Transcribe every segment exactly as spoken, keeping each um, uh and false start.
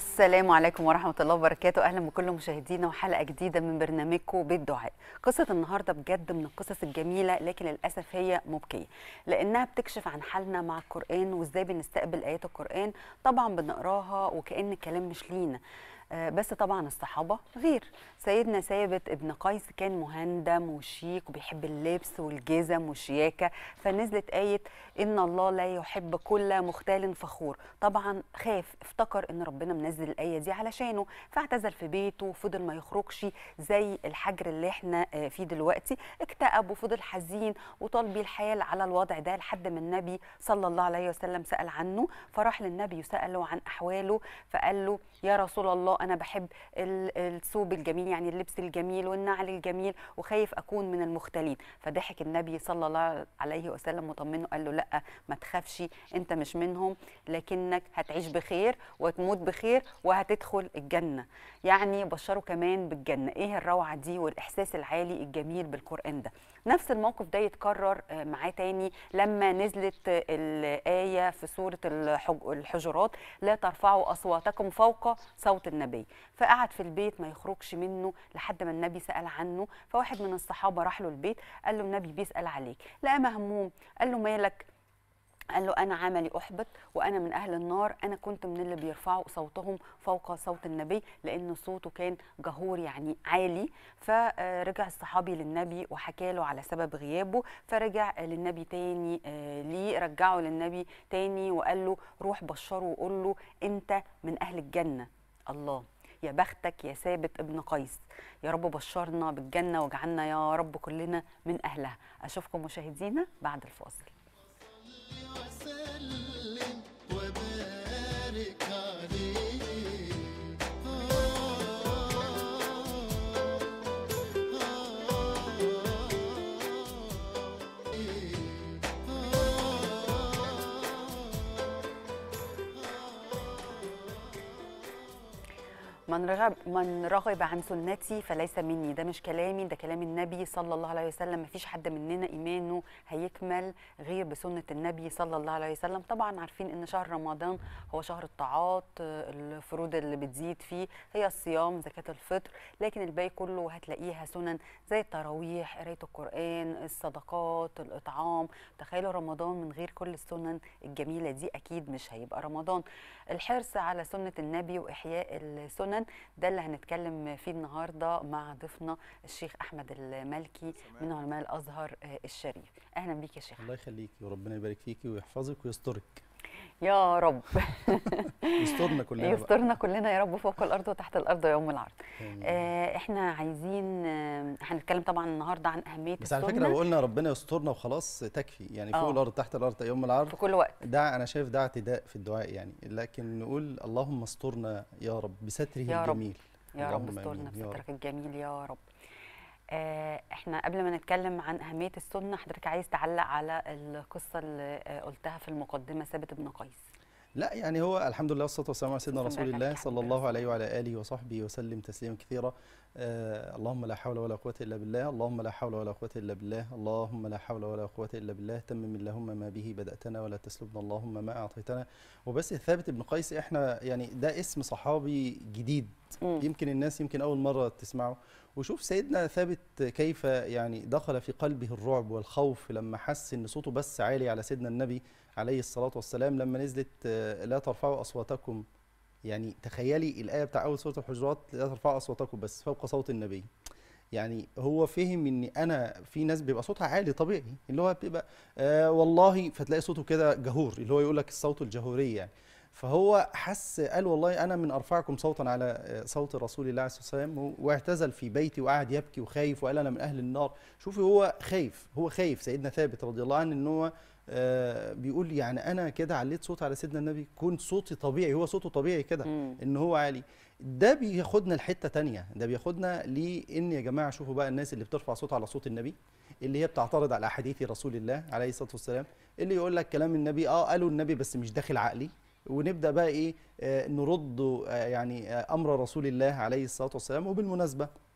السلام عليكم ورحمة الله وبركاته. أهلا بكل مشاهدينا وحلقة جديدة من برنامجكم بيت دعاء. قصة النهاردة بجد من القصص الجميلة، لكن للأسف هي مبكية لأنها بتكشف عن حالنا مع القرآن وإزاي بنستقبل آيات القرآن. طبعا بنقراها وكأن الكلام مش لينا، بس طبعا الصحابة غير. سيدنا ثابت ابن قيس كان مهندم وشيك وبيحب اللبس والجزم والشياكة، فنزلت آية إن الله لا يحب كل مختال فخور. طبعا خاف، افتكر إن ربنا منزل الآية دي علشانه، فاعتزل في بيته وفضل ما يخرجش زي الحجر اللي احنا فيه دلوقتي. اكتئب وفضل حزين وطال بيه الحال على الوضع ده لحد ما النبي صلى الله عليه وسلم سأل عنه، فراح للنبي وسأله عن أحواله، فقال له يا رسول الله أنا بحب الثوب الجميل، يعني اللبس الجميل والنعل الجميل، وخايف أكون من المختلين. فضحك النبي صلى الله عليه وسلم وطمنه، قال له لا ما تخافش، أنت مش منهم، لكنك هتعيش بخير وتموت بخير وهتدخل الجنة. يعني بشره كمان بالجنة. إيه الروعة دي والإحساس العالي الجميل بالقرآن ده. نفس الموقف ده يتكرر معاه تاني لما نزلت الآية في سورة الحجرات لا ترفعوا أصواتكم فوق صوت النبي. فقعد في البيت ما يخرجش منه لحد ما النبي سأل عنه. فواحد من الصحابة راح له البيت قال له النبي بيسأل عليك، لقى مهموم، قال له مالك؟ قال له أنا عملي أحبط وأنا من أهل النار، أنا كنت من اللي بيرفعوا صوتهم فوق صوت النبي لأن صوته كان جهور يعني عالي. فرجع الصحابي للنبي وحكى له على سبب غيابه، فرجع للنبي تاني ليه رجعه للنبي تاني وقال له روح بشره وقول له أنت من أهل الجنة. الله، يا بختك يا ثابت ابن قيس، يا رب بشرنا بالجنة واجعلنا يا رب كلنا من أهلها. أشوفكم مشاهدينا بعد الفاصل. من رغب من رغب عن سنتي فليس مني. ده مش كلامي، ده كلام النبي صلى الله عليه وسلم. مفيش حد مننا ايمانه هيكمل غير بسنه النبي صلى الله عليه وسلم. طبعا عارفين ان شهر رمضان هو شهر الطاعات، الفروض اللي بتزيد فيه هي الصيام، زكاه الفطر، لكن الباقي كله هتلاقيها سنن زي التراويح، قرايه القران، الصدقات، الاطعام. تخيلوا رمضان من غير كل السنن الجميله دي اكيد مش هيبقى رمضان. الحرص على سنه النبي واحياء السنن ده اللي هنتكلم فيه النهارده مع ضيفنا الشيخ احمد المالكي من علماء الازهر الشريف. اهلا بيك يا شيخ. الله يخليكي وربنا يبارك فيكي ويحفظك ويسترك يا رب. يسترنا كلنا يسترنا كلنا يا رب، فوق الارض وتحت الارض يوم العرض. آه احنا عايزين آه هنتكلم طبعا النهارده عن اهميه بس السنه. على فكره لو قلنا ربنا يسترنا وخلاص تكفي، يعني فوق أوه. الارض تحت الارض يوم العرض في كل وقت. ده انا شايف ده اعتداء في الدعاء يعني، لكن نقول اللهم استرنا يا رب بستره يا الجميل. رب. يا رب استرنا بسترك الجميل يا رب. آه احنا قبل ما نتكلم عن اهميه السنه، حضرتك عايز تعلق على القصه اللي قلتها في المقدمه، ثابت بن قيس؟ لا يعني هو الحمد لله والصلاه والسلام على سيدنا رسول الله صلى الله عليه وعلى اله وصحبه وسلم تسليما كثيرا. آه اللهم لا حول ولا قوه الا بالله، اللهم لا حول ولا قوه الا بالله، اللهم لا حول ولا قوه الا بالله، تمم اللهم ما به بداتنا ولا تسلبنا اللهم ما اعطيتنا. وبس ثابت بن قيس احنا يعني ده اسم صحابي جديد، م. يمكن الناس يمكن اول مره تسمعه. وشوف سيدنا ثابت كيف يعني دخل في قلبه الرعب والخوف لما حس ان صوته بس عالي على سيدنا النبي عليه الصلاة والسلام لما نزلت لا ترفعوا أصواتكم. يعني تخيلي الآية بتاع أول سورة الحجرات لا ترفعوا أصواتكم بس فوق صوت النبي. يعني هو فهم ان انا في ناس بيبقى صوتها عالي طبيعي، اللي هو بيبقى آه والله فتلاقي صوته كده جهور، اللي هو يقول لك الصوت الجهوري يعني. فهو حس قال والله انا من ارفعكم صوتا على صوت رسول الله عليه الصلاه والسلام، واعتزل في بيتي وقعد يبكي وخايف وقال انا من اهل النار. شوفي هو خايف، هو خايف سيدنا ثابت رضي الله عنه ان هو آه بيقول يعني انا كده عليت صوت على سيدنا النبي، كنت صوتي طبيعي، هو صوته طبيعي كده ان هو عالي. ده بياخدنا لحته ثانيه، ده بياخدنا لان يا جماعه شوفوا بقى الناس اللي بترفع صوتها على صوت النبي، اللي هي بتعترض على احاديث رسول الله عليه الصلاه والسلام، اللي يقول لك كلام النبي اه قالوا النبي بس مش داخل عقلي، ونبدا بقى ايه آه نرد آه يعني آه امر رسول الله عليه الصلاه والسلام. وبالمناسبه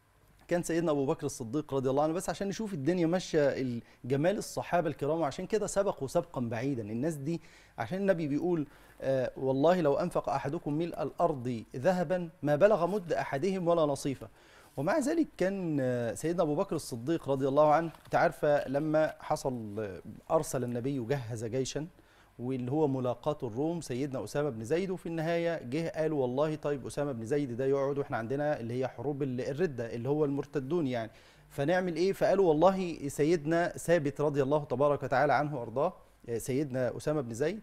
كان سيدنا ابو بكر الصديق رضي الله عنه، بس عشان نشوف الدنيا ماشيه جمال الصحابه الكرام، وعشان كده سبقوا سبقا بعيدا الناس دي. عشان النبي بيقول آه والله لو انفق احدكم ملء الارض ذهبا ما بلغ مد احدهم ولا نصيفه. ومع ذلك كان سيدنا ابو بكر الصديق رضي الله عنه، انت عارفه لما حصل ارسل النبي وجهز جيشا واللي هو ملاقاة الروم سيدنا أسامة بن زيد، وفي النهاية جه قالوا والله طيب أسامة بن زيد ده يقعد واحنا عندنا اللي هي حروب الردة اللي هو المرتدون يعني، فنعمل ايه؟ فقالوا والله سيدنا ثابت رضي الله تبارك وتعالى عنه وارضاه، سيدنا أسامة بن زيد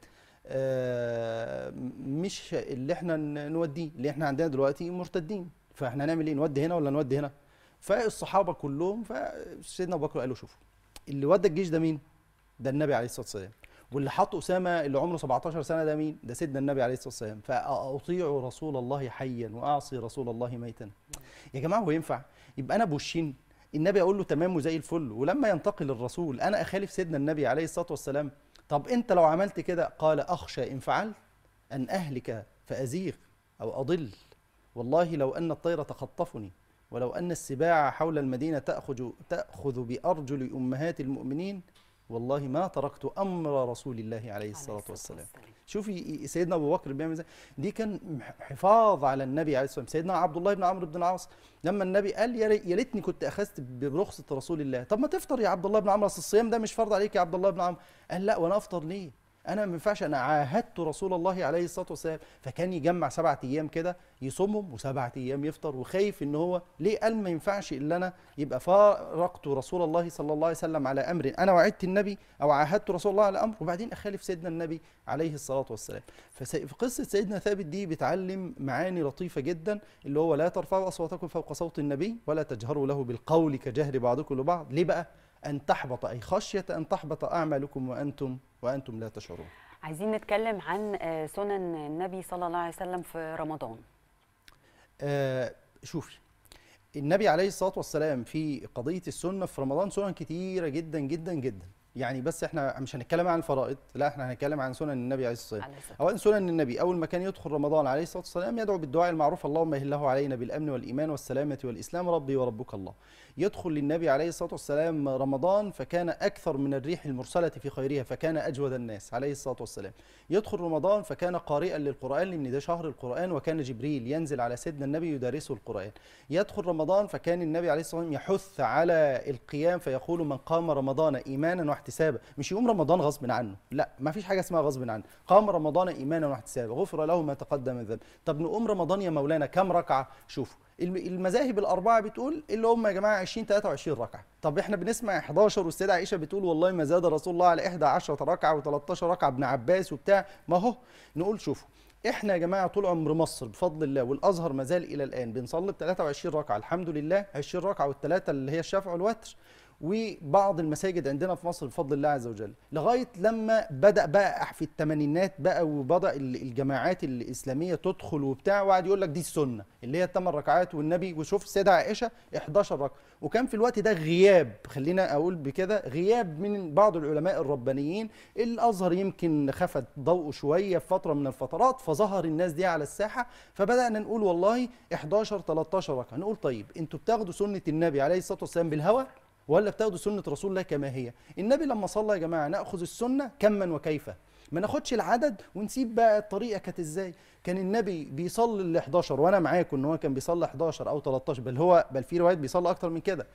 مش اللي احنا نوديه، اللي احنا عندنا دلوقتي مرتدين، فاحنا هنعمل ايه؟ نودي هنا ولا نودي هنا؟ فالصحابة كلهم، فسيدنا أبو بكر قالوا شوفوا اللي ودى الجيش ده مين؟ ده النبي عليه الصلاة والسلام. واللي حط أسامة اللي عمره سبعتاشر سنة ده مين؟ ده سيدنا النبي عليه الصلاة والسلام. فأطيع رسول الله حيا وأعصي رسول الله ميتا. يا جماعة هو ينفع يبقى أنا بوشين النبي أقول له تمام وزي الفل، ولما ينتقل الرسول أنا أخالف سيدنا النبي عليه الصلاة والسلام؟ طب أنت لو عملت كده، قال أخشى إن فعلت أن أهلك فأزيغ أو أضل، والله لو أن الطير تخطفني ولو أن السباع حول المدينة تأخذ تأخذ بأرجل أمهات المؤمنين والله ما تركت أمر رسول الله عليه الصلاة والسلام. شوفي سيدنا أبو بكر بيعمل ازاي، دي كان حفاظ على النبي عليه الصلاة والسلام. سيدنا عبد الله بن عمرو بن العاص لما النبي قال يا ريتني كنت أخذت برخصة رسول الله، طب ما تفطر يا عبد الله بن عمرو، أصل الصيام ده مش فرض عليك يا عبد الله بن عمرو. قال لا، وأنا أفطر ليه؟ أنا ما ينفعش، أنا عاهدت رسول الله عليه الصلاة والسلام. فكان يجمع سبعة أيام كده يصومهم وسبعة أيام يفطر، وخايف إن هو ليه؟ قال ما ينفعش إلا أنا يبقى فارقت رسول الله صلى الله عليه وسلم على أمر أنا وعدت النبي أو عاهدت رسول الله على أمر، وبعدين أخالف سيدنا النبي عليه الصلاة والسلام. ففي قصة سيدنا ثابت دي بتعلم معاني لطيفة جدا، اللي هو لا ترفعوا أصواتكم فوق صوت النبي ولا تجهروا له بالقول كجهر بعضكم لبعض. ليه بقى؟ أن تحبط، أي خشية أن تحبط أعمالكم وأنتم وأنتم لا تشعرون. عايزين نتكلم عن سنن النبي صلى الله عليه وسلم في رمضان. آه شوفي النبي عليه الصلاة والسلام في قضية السنة في رمضان سنن كتيرة جدا جدا جدا، يعني بس احنا مش هنتكلم عن الفرائض، لا احنا هنتكلم عن سنن النبي عليه الصلاة والسلام. اولا سنن النبي، اول ما كان يدخل رمضان عليه الصلاة والسلام يدعو بالدعاء المعروف اللهم اهله علينا بالامن والايمان والسلامة والاسلام ربي وربك الله. يدخل للنبي عليه الصلاة والسلام رمضان فكان اكثر من الريح المرسلة في خيرها، فكان اجود الناس عليه الصلاة والسلام. يدخل رمضان فكان قارئا للقرآن لان ده شهر القرآن، وكان جبريل ينزل على سيدنا النبي يدارسه القرآن. يدخل رمضان فكان النبي عليه الصلاة والسلام يحث على القيام فيقول من قام رمضان ايمانا واحتسابا، مش يقوم رمضان غصب عنه، لا ما فيش حاجه اسمها غصب عنه، قام رمضان ايمانا واحتسابا غفر له ما تقدم من ذنب. طب نقوم رمضان يا مولانا كام ركعه؟ شوفوا المذاهب الاربعه بتقول اللي هم يا جماعه عشرين تلاتة وعشرين ركعه. طب احنا بنسمع احداشر والسيده عائشه بتقول والله ما زاد رسول الله على إحدى عشرة ركعه وتلتاشر ركعه ابن عباس وبتاع. ما هو نقول شوفوا احنا يا جماعه طول عمر مصر بفضل الله والازهر ما زال الى الان بنصلي ب تلاتة وعشرين ركعه الحمد لله، عشرين ركعه والثلاثه اللي هي الشفع والوتر، وبعض المساجد عندنا في مصر بفضل الله عز وجل، لغايه لما بدا بقى في الثمانينات بقى وبدا الجماعات الاسلاميه تدخل وبتاع، وقعد يقول لك دي السنه اللي هي الثمان ركعات والنبي، وشوف السيده عائشه احداشر ركعه. وكان في الوقت ده غياب، خلينا اقول بكده، غياب من بعض العلماء الربانيين. الازهر يمكن خفت ضوءه شويه في فتره من الفترات، فظهر الناس دي على الساحه، فبدانا نقول والله احداشر تلتاشر ركعه. نقول طيب انتوا بتاخدوا سنه النبي عليه الصلاه والسلام بالهوى ولا بتاخدوا سنة رسول الله كما هي؟ النبي لما صلى يا جماعة نأخذ السنة كما وكيف، ما ناخدش العدد ونسيب بقى الطريقة كانت ازاي. كان النبي بيصلي ال احداشر، وانا معاكم ان هو كان بيصلي احداشر او تلتاشر، بل هو بل في روايات بيصلي اكتر من كده.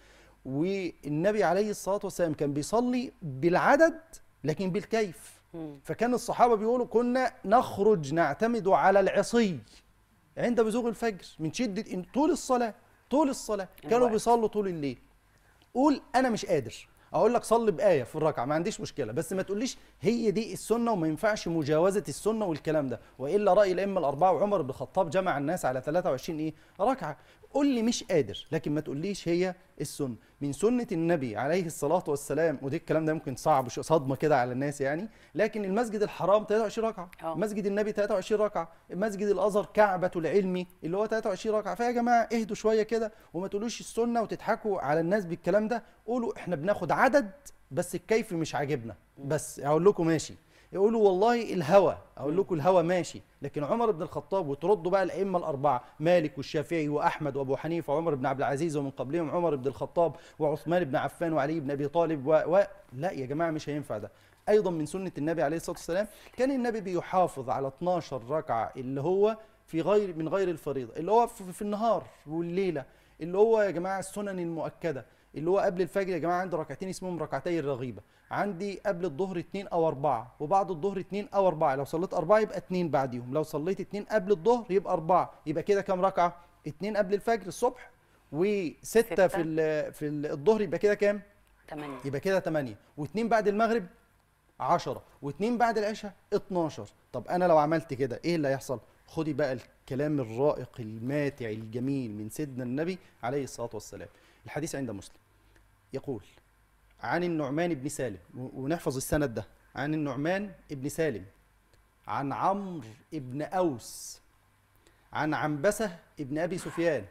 والنبي عليه الصلاة والسلام كان بيصلي بالعدد لكن بالكيف. فكان الصحابة بيقولوا كنا نخرج نعتمد على العصي عند بزوغ الفجر من شدة طول الصلاة، طول الصلاة كانوا بيصلوا طول الليل. قول انا مش قادر اقول لك صلي بايه في الركعه، ما عنديش مشكله، بس ما تقوليش هي دي السنه وما ينفعش مجاوزه السنه والكلام ده، والا راي الائمه الاربعه وعمر بن الخطاب جمع الناس على تلاتة وعشرين ايه ركعه. قول لي مش قادر، لكن ما تقوليش هي السنه. من سنه النبي عليه الصلاه والسلام، ودي الكلام ده ممكن صعب صدمه كده على الناس يعني، لكن المسجد الحرام تلاتة وعشرين ركعه، أوه. مسجد النبي تلاتة وعشرين ركعه، مسجد الازهر كعبه العلمي اللي هو تلاتة وعشرين ركعه. فيا جماعه اهدوا شويه كده وما تقولوش السنه وتضحكوا على الناس بالكلام ده، قولوا احنا بناخد عدد بس الكيف مش عاجبنا. بس هقول لكم ماشي، يقولوا والله الهوى، اقول لكم الهوى ماشي، لكن عمر بن الخطاب وتردوا بقى الائمه الاربعه مالك والشافعي واحمد وابو حنيفه وعمر بن عبد العزيز ومن قبلهم عمر بن الخطاب وعثمان بن عفان وعلي بن ابي طالب و... و... لا يا جماعه مش هينفع ده. ايضا من سنه النبي عليه الصلاه والسلام كان النبي بيحافظ على اتناشر ركعه اللي هو في غير من غير الفريضه، اللي هو في, في النهار والليله، اللي هو يا جماعه السنن المؤكده، اللي هو قبل الفجر يا جماعه عندي ركعتين اسمهم ركعتي الرغيبه، عندي قبل الظهر اثنين او اربعه، وبعد الظهر اثنين او اربعه، لو صليت اربعه يبقى اثنين بعديهم، لو صليت اثنين قبل الظهر يبقى اربعه، يبقى كده كام ركعه؟ اثنين قبل الفجر الصبح وسته في ال في ال الظهر، يبقى كده كام؟ ثمانية. يبقى كده ثمانية، واثنين بعد المغرب عشرة، واثنين بعد العشاء اتناشر. طب انا لو عملت كده ايه اللي هيحصل؟ خدي بقى الكلام الرائق الماتع الجميل من سيدنا النبي عليه الصلاه والسلام. الحديث عند مسلم يقول عن النعمان بن سالم، ونحفظ السند ده، عن النعمان بن سالم عن عمرو بن أوس عن عنبسة بن أبي سفيان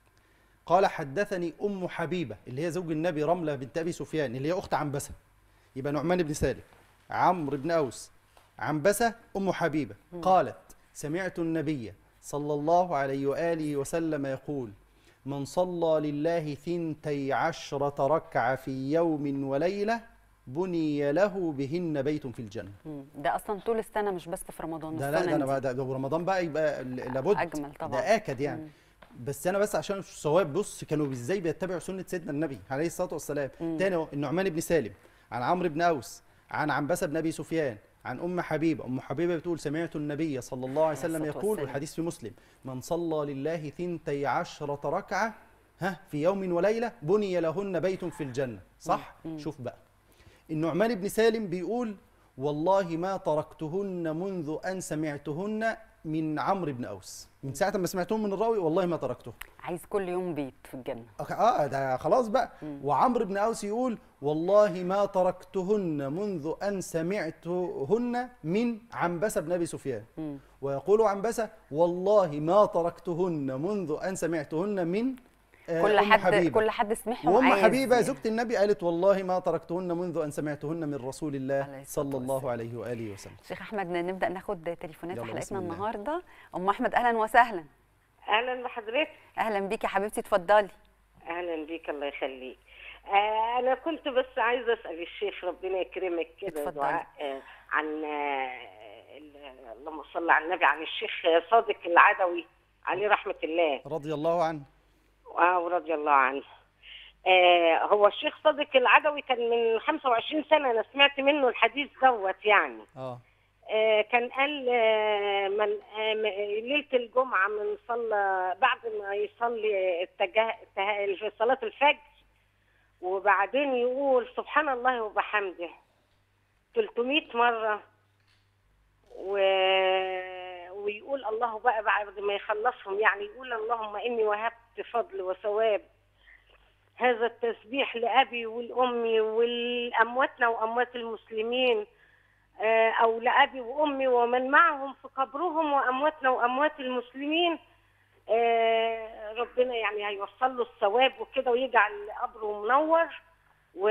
قال حدثني أم حبيبة اللي هي زوج النبي رملة بنت أبي سفيان اللي هي أخت عنبسة، يبقى نعمان بن سالم عمرو بن أوس عنبسة أم حبيبة قالت سمعت النبي صلى الله عليه وآله وسلم يقول من صلى لله ثنتي عشرة ركعة في يوم وليلة بني له بهن بيت في الجنة. ده أصلا طول السنة مش بس في رمضان. ده لا ده أنا بقى ده رمضان بقى يبقى لابد أجمل طبعا، ده آكد يعني. مم. بس أنا بس عشان الثواب، بص كانوا إزاي بيتبعوا سنة سيدنا النبي عليه الصلاة والسلام. مم. تاني النعمان بن سالم عن عمرو بن أوس عن عنبسة بن أبي سفيان عن أم حبيبة، أم حبيبة بتقول سمعت النبي صلى الله عليه وسلم يقول، والحديث في مسلم من صلى لله ثنتي عشرة ركعة ها في يوم وليلة بني لهن بيت في الجنة. صح؟ مم. شوف بقى النعمان بن سالم بيقول والله ما تركتهن منذ أن سمعتهن من عمرو بن أوس، من ساعة ما سمعتهم من الراوي والله ما تركته. عايز كل يوم بيت في الجنة. اه ده خلاص بقى. مم. وعمرو بن أوس يقول والله ما تركتهن منذ أن سمعتهن من عنبسة بن أبي سفيان. مم. ويقول عنبسة والله ما تركتهن منذ أن سمعتهن من كل حد حبيبة. كل حد سمعهم. وام حبيبه زوجة النبي قالت والله ما تركتهن منذ ان سمعتهن من رسول الله صلى الله عليه واله وسلم. شيخ احمد نبدا ناخد تليفونات في حلقتنا النهارده. ام احمد اهلا وسهلا. اهلا بحضرتك. اهلا بيكي يا حبيبتي، اتفضلي. اهلا بيك الله يخليك. آه انا كنت بس عايزه اسال الشيخ ربنا يكرمك كده دعاء آه عن آه اللهم صل على النبي، عن الشيخ صادق العدوي عليه رحمه الله رضي الله عنه. اه ورضي الله عنه. آه هو الشيخ صادق العدوي كان من خمسة وعشرين سنة انا سمعت منه الحديث دوت يعني. اه, آه كان قال آه من آه ليله الجمعه من صلى بعد ما يصلي اتجاه في صلاه الفجر وبعدين يقول سبحان الله وبحمده ثلاثمائة مره و ويقول الله بقى بعد ما يخلصهم يعني يقول اللهم إني وهبت فضل وثواب هذا التسبيح لأبي والأمي والأمواتنا وأموات المسلمين أو لأبي وأمي ومن معهم في قبرهم وأمواتنا وأموات المسلمين. ربنا يعني هيوصل له الثواب وكده ويجعل قبره منور و...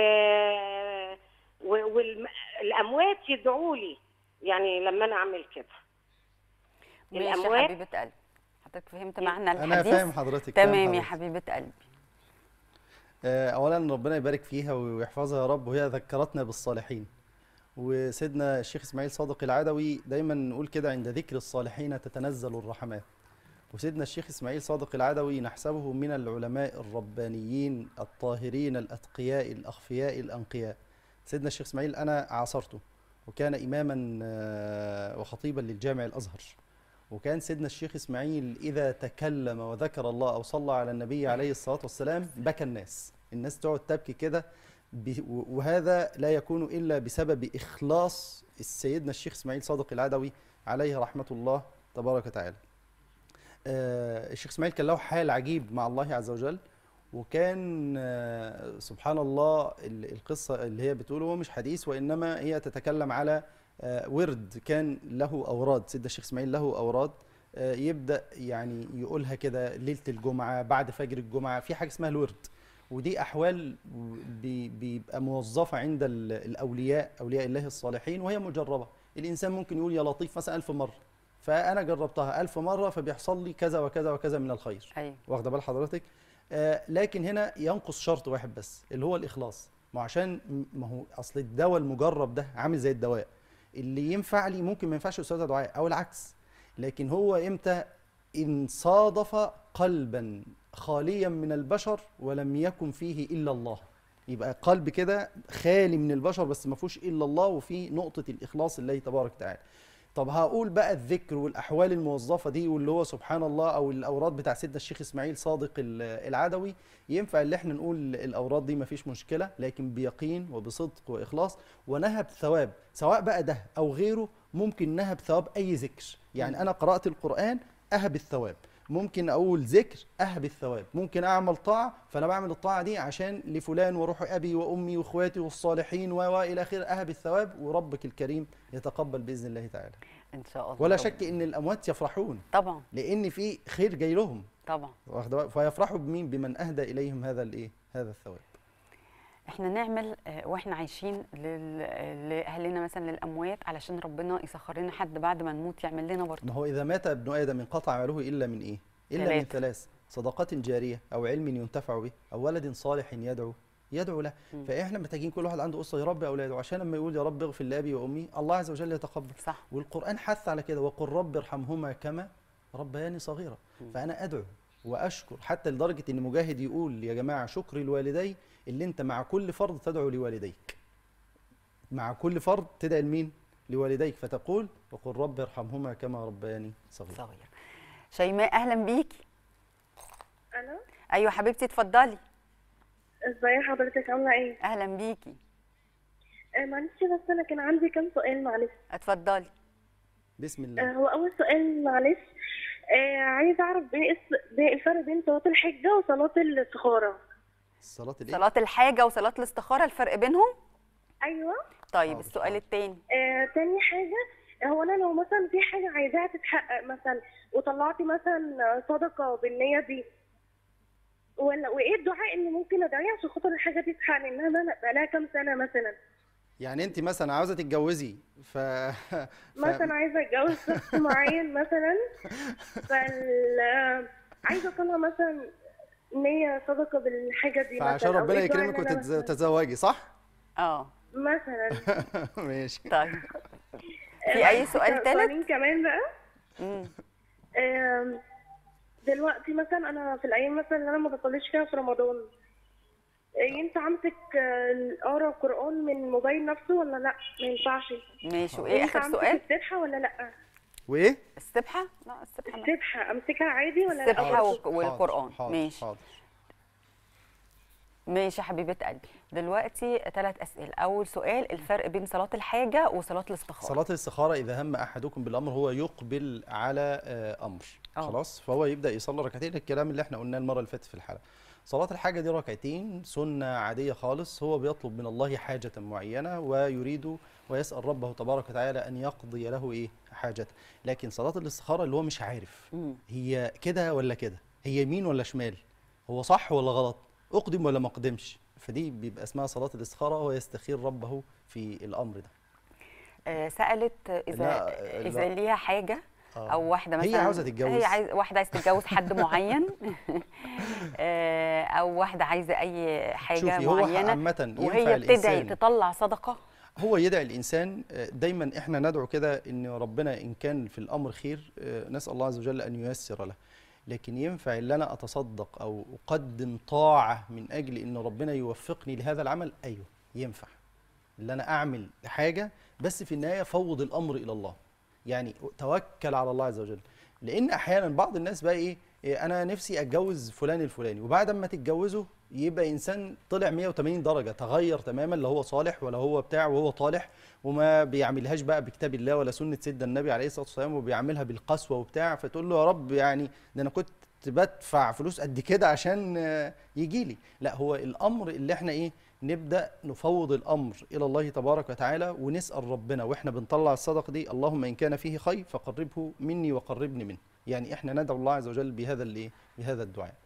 والأموات يدعوا لي يعني لما أنا أعمل كده. الأموات يا حبيبة قلبي، حضرتك فهمت معنى الحديث؟ أنا فاهم حضرتك. تمام يا حبيبة قلبي. أولا ربنا يبارك فيها ويحفظها يا رب، وهي ذكرتنا بالصالحين. وسيدنا الشيخ إسماعيل صادق العدوي دايما نقول كده عند ذكر الصالحين تتنزل الرحمات. وسيدنا الشيخ إسماعيل صادق العدوي نحسبه من العلماء الربانيين الطاهرين الأتقياء الأخفياء الأنقياء. سيدنا الشيخ إسماعيل أنا عاصرته وكان إماما وخطيبا للجامع الأزهر. وكان سيدنا الشيخ إسماعيل إذا تكلم وذكر الله أو صلى على النبي عليه الصلاة والسلام بكى الناس، الناس تقعد تبكي كده، وهذا لا يكون إلا بسبب إخلاص سيدنا الشيخ إسماعيل صادق العدوي عليه رحمة الله تبارك وتعالى. آه الشيخ إسماعيل كان له حال عجيب مع الله عز وجل، وكان آه سبحان الله القصة اللي هي بتقوله هو مش حديث وإنما هي تتكلم على آه ورد كان له أوراد. سيدنا الشيخ إسماعيل له أوراد آه يبدأ يعني يقولها كده ليلة الجمعة بعد فجر الجمعة، في حاجة اسمها الورد، ودي أحوال بيبقى موظفة عند الأولياء أولياء الله الصالحين وهي مجربة. الانسان ممكن يقول يا لطيف مثلا ألف مره، فانا جربتها ألف مره فبيحصل لي كذا وكذا وكذا من الخير. ايوه واخده بال حضرتك؟ آه لكن هنا ينقص شرط واحد بس اللي هو الاخلاص. ما عشان ما هو اصل الدواء المجرب ده عامل زي الدواء، اللي ينفع لي ممكن ما ينفعش استاذ دعاء او العكس. لكن هو امتى؟ ان صادف قلبا خاليا من البشر ولم يكن فيه الا الله. يبقى قلب كده خالي من البشر بس ما فيهوش الا الله وفي نقطه الاخلاص لله تبارك وتعالى. طب هقول بقى الذكر والاحوال الموظفه دي واللي هو سبحان الله او الاوراد بتاع سيدنا الشيخ اسماعيل صادق العدوي، ينفع اللي احنا نقول الاوراد دي ما فيش مشكله لكن بيقين وبصدق واخلاص ونهب ثواب، سواء بقى ده او غيره. ممكن نهب ثواب اي ذكر، يعني انا قرات القران اهب الثواب، ممكن اقول ذكر اهب الثواب، ممكن اعمل طاعه فانا بعمل الطاعه دي عشان لفلان وروح ابي وامي واخواتي والصالحين والى اخره، اهب الثواب وربك الكريم يتقبل باذن الله تعالى ان شاء الله. ولا شك ان الاموات يفرحون طبعا لان في خير جاي لهم طبعا، واخد فيفرحوا بمين؟ بمن اهدى اليهم هذا الايه؟ هذا الثواب. احنا نعمل واحنا عايشين لاهلنا مثلا للاموات علشان ربنا يسخر لنا حد بعد ما نموت يعمل لنا برضه. ما هو اذا مات ابن ادم انقطع عمله الا من ايه؟ الا ثلاث. من ثلاث: صدقات جاريه او علم ينتفع به او ولد صالح يدعو يدعو له. م. فاحنا محتاجين كل واحد عنده قصه يربي اولاده عشان لما يقول يا رب اغفر لابي وامي الله عز وجل يتقبل. صح. والقران حث على كده، وقل رب ارحمهما كما ربياني صغيرا. م. فانا ادعو واشكر حتى لدرجه ان مجاهد يقول يا جماعه شكر الوالدين اللي انت مع كل فرض تدعو لوالديك. مع كل فرض تدعي لمين؟ لوالديك، فتقول وقل رب ارحمهما كما ربياني صغيرا. صغير. شيماء اهلا بيكي. الو. ايوه حبيبتي اتفضلي. ازاي حضرتك عامله ايه؟ اهلا بيكي. آه معلش بس انا كان عندي كام سؤال معلش. اتفضلي. بسم الله. آه هو اول سؤال معلش آه عايزه اعرف ايه الفرق بين صلاه الحجه وصلاه الاستخاره؟ صلاه الايه؟ صلاه الحاجه وصلاه الاستخاره الفرق بينهم؟ ايوه. طيب السؤال الثاني. آه تاني حاجه، هو انا لو مثلا في حاجه عايزاها تتحقق مثلا وطلعتي مثلا صدقه بالنيه دي، ولا وايه الدعاء اللي ممكن ادعيه عشان خاطر الحاجه دي تتحقق؟ لانها بقى لها كام سنه مثلا. يعني انت مثلا عاوزه تتجوزي ف... ف... مثلا عايزه اتجوز شخص معين مثلا، فال عايزه اطلع مثلا نيه صدقه بالحاجه دي مثلا فعشان ربنا يكرمك وتتزوجي صح؟ اه مثلا. ماشي. طيب في اي سؤال ثالث كمان بقى؟ امم دلوقتي مثلا انا في الايام مثلا اللي انا ما بصليش فيها في رمضان، ينفع امسك اقرا القران من الموبايل نفسه ولا لا؟ ما ينفعش. ماشي. وايه اخر سؤال؟ السبحه ولا لا؟ وايه؟ السبحه؟ لا السبحه السبحه امسكها عادي ولا لا؟ السبحه والقران. حاضر. ماشي حاضر. ماشي يا حبيبه قلبي. دلوقتي ثلاث اسئله. اول سؤال الفرق بين صلاه الحاجه وصلاه الاستخاره. صلاه الاستخاره اذا هم احدكم بالامر هو يقبل على امر أوه. خلاص فهو يبدا يصلي ركعتين، الكلام اللي احنا قلناه المره اللي فاتت في الحلقه. صلاه الحاجه دي ركعتين سنه عاديه خالص، هو بيطلب من الله حاجه معينه ويريد ويسال ربه تبارك وتعالى ان يقضي له ايه حاجته. لكن صلاه الاستخاره اللي هو مش عارف م. هي كده ولا كده، هي يمين ولا شمال، هو صح ولا غلط، اقدم ولا ما اقدمش، فدي بيبقى اسمها صلاه الاستخاره وهو يستخير ربه في الامر ده. آه سالت اذا لا اذا لا. ليها حاجه آه. او واحده مثلا هي عاوزه تتجوز، هي عايز واحده عايزه تتجوز حد معين آه او واحده عايزه اي حاجه معينه وهي بتدعي تطلع صدقه. هو يدعي الانسان دايما، احنا ندعو كده ان ربنا ان كان في الامر خير نسال الله عز وجل ان ييسر له. لكن ينفع ان انا اتصدق او اقدم طاعه من اجل ان ربنا يوفقني لهذا العمل؟ ايوه ينفع ان انا اعمل حاجه، بس في النهايه فوض الامر الى الله، يعني توكل على الله عز وجل. لان احيانا بعض الناس بقى ايه, إيه انا نفسي اتجوز فلان الفلاني، وبعد ما تتجوزه يبقى انسان طلع مية وتمانين درجه، تغير تماما، لا هو صالح ولا هو بتاع وهو طالح، وما بيعملهاش بقى بكتاب الله ولا سنه سيدنا النبي عليه الصلاه والسلام، وبيعملها بالقسوه وبتاع، فتقول له يا رب يعني ده انا كنت بدفع فلوس قد كده عشان يجي لي. لا، هو الامر اللي احنا ايه نبدا نفوض الامر الى الله تبارك وتعالى ونسال ربنا واحنا بنطلع الصدقه دي اللهم ان كان فيه خير فقربه مني وقربني منه، يعني احنا ندعو الله عز وجل بهذا الايه بهذا الدعاء.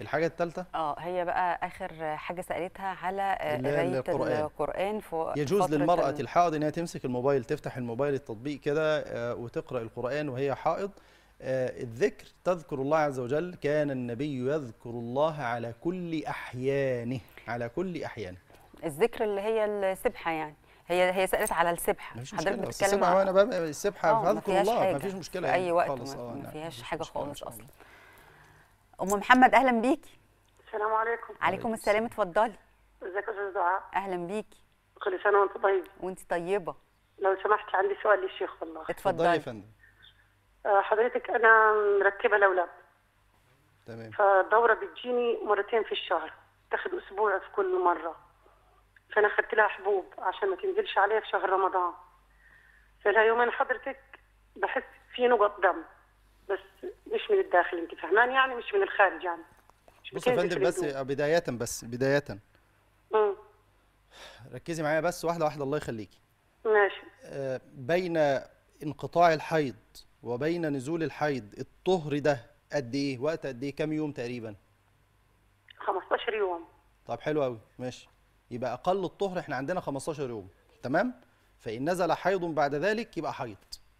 الحاجه الثالثه اه هي بقى اخر حاجه سالتها على قرايه القرآن. القران في يجوز للمراه ال... الحائض انها تمسك الموبايل، تفتح الموبايل التطبيق كده وتقرا القران وهي حائض. الذكر تذكر الله عز وجل، كان النبي يذكر الله على كل احيانه، على كل احيانه. الذكر اللي هي السبحه يعني، هي هي سالت على السبحه. مفيش مشكله، بس السبحه وانا بقى السبحه بذكر الله، مفيش مشكله في اي وقت خالص. ما, اه ما فيهاش حاجه خالص اصلا. ام محمد اهلا بيكي. السلام عليكم. عليكم السلام، اتفضلي. ازيك يا استاذ دعاء؟ اهلا بيكي. كل سنه وانت طيب. وانت طيبه. لو سمحتي عندي سؤال للشيخ والله. اتفضلي يا فندم. حضرتك انا مركبه الاولاد. تمام. فالدوره بتجيني مرتين في الشهر، تاخد اسبوع في كل مره. فانا اخذت لها حبوب عشان ما تنزلش عليها في شهر رمضان. فلها يومين حضرتك بحس في نقط دم، بس مش من الداخل، انت فهمان يعني، مش من الخارج يعني. بص يا فندم، بس بدايه بس بدايه امم ركزي معايا بس واحده واحده الله يخليكي. ماشي. آه بين انقطاع الحيض وبين نزول الحيض الطهر ده قد ايه؟ وقت قد ايه؟ كام يوم تقريبا؟ خمستاشر يوم. طب حلو قوي، ماشي. يبقى اقل الطهر احنا عندنا خمستاشر يوم، تمام؟ فان نزل حيض بعد ذلك يبقى حيض.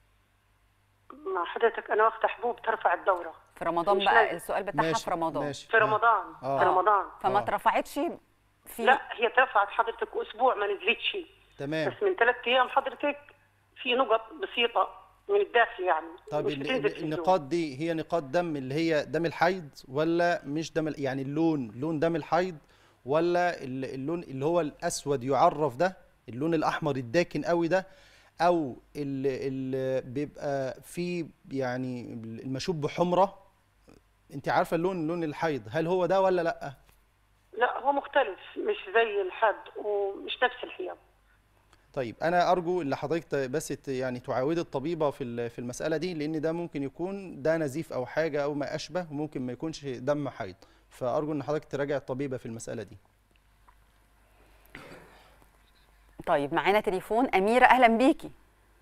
مع حضرتك انا واخده حبوب ترفع الدوره في رمضان بقى لازم. السؤال بتاعها في رمضان. ماشي. في رمضان آه. في رمضان فما آه. اترفعتش في لا، هي اترفعت حضرتك اسبوع ما نزلتش. تمام. بس من ثلاث ايام حضرتك في نقط بسيطه من الداخل يعني. طب النقاط دي هي نقاط دم اللي هي دم الحيض ولا مش دم، يعني اللون لون دم الحيض، ولا اللون اللي هو الاسود يعرف ده، اللون الاحمر الداكن قوي ده، او اللي, اللي بيبقى فيه يعني المشوب بحمره؟ انت عارفه اللون لون الحيض، هل هو ده ولا لا؟ لا هو مختلف، مش زي الحد ومش نفس الحيض. طيب انا ارجو ان حضرتك بس يعني تعاودي الطبيبه في في المساله دي، لان ده ممكن يكون ده نزيف او حاجه او ما اشبه، وممكن ما يكونش دم حيض، فارجو ان حضرتك تراجع الطبيبه في المساله دي. طيب معانا تليفون. اميره اهلا بيكي.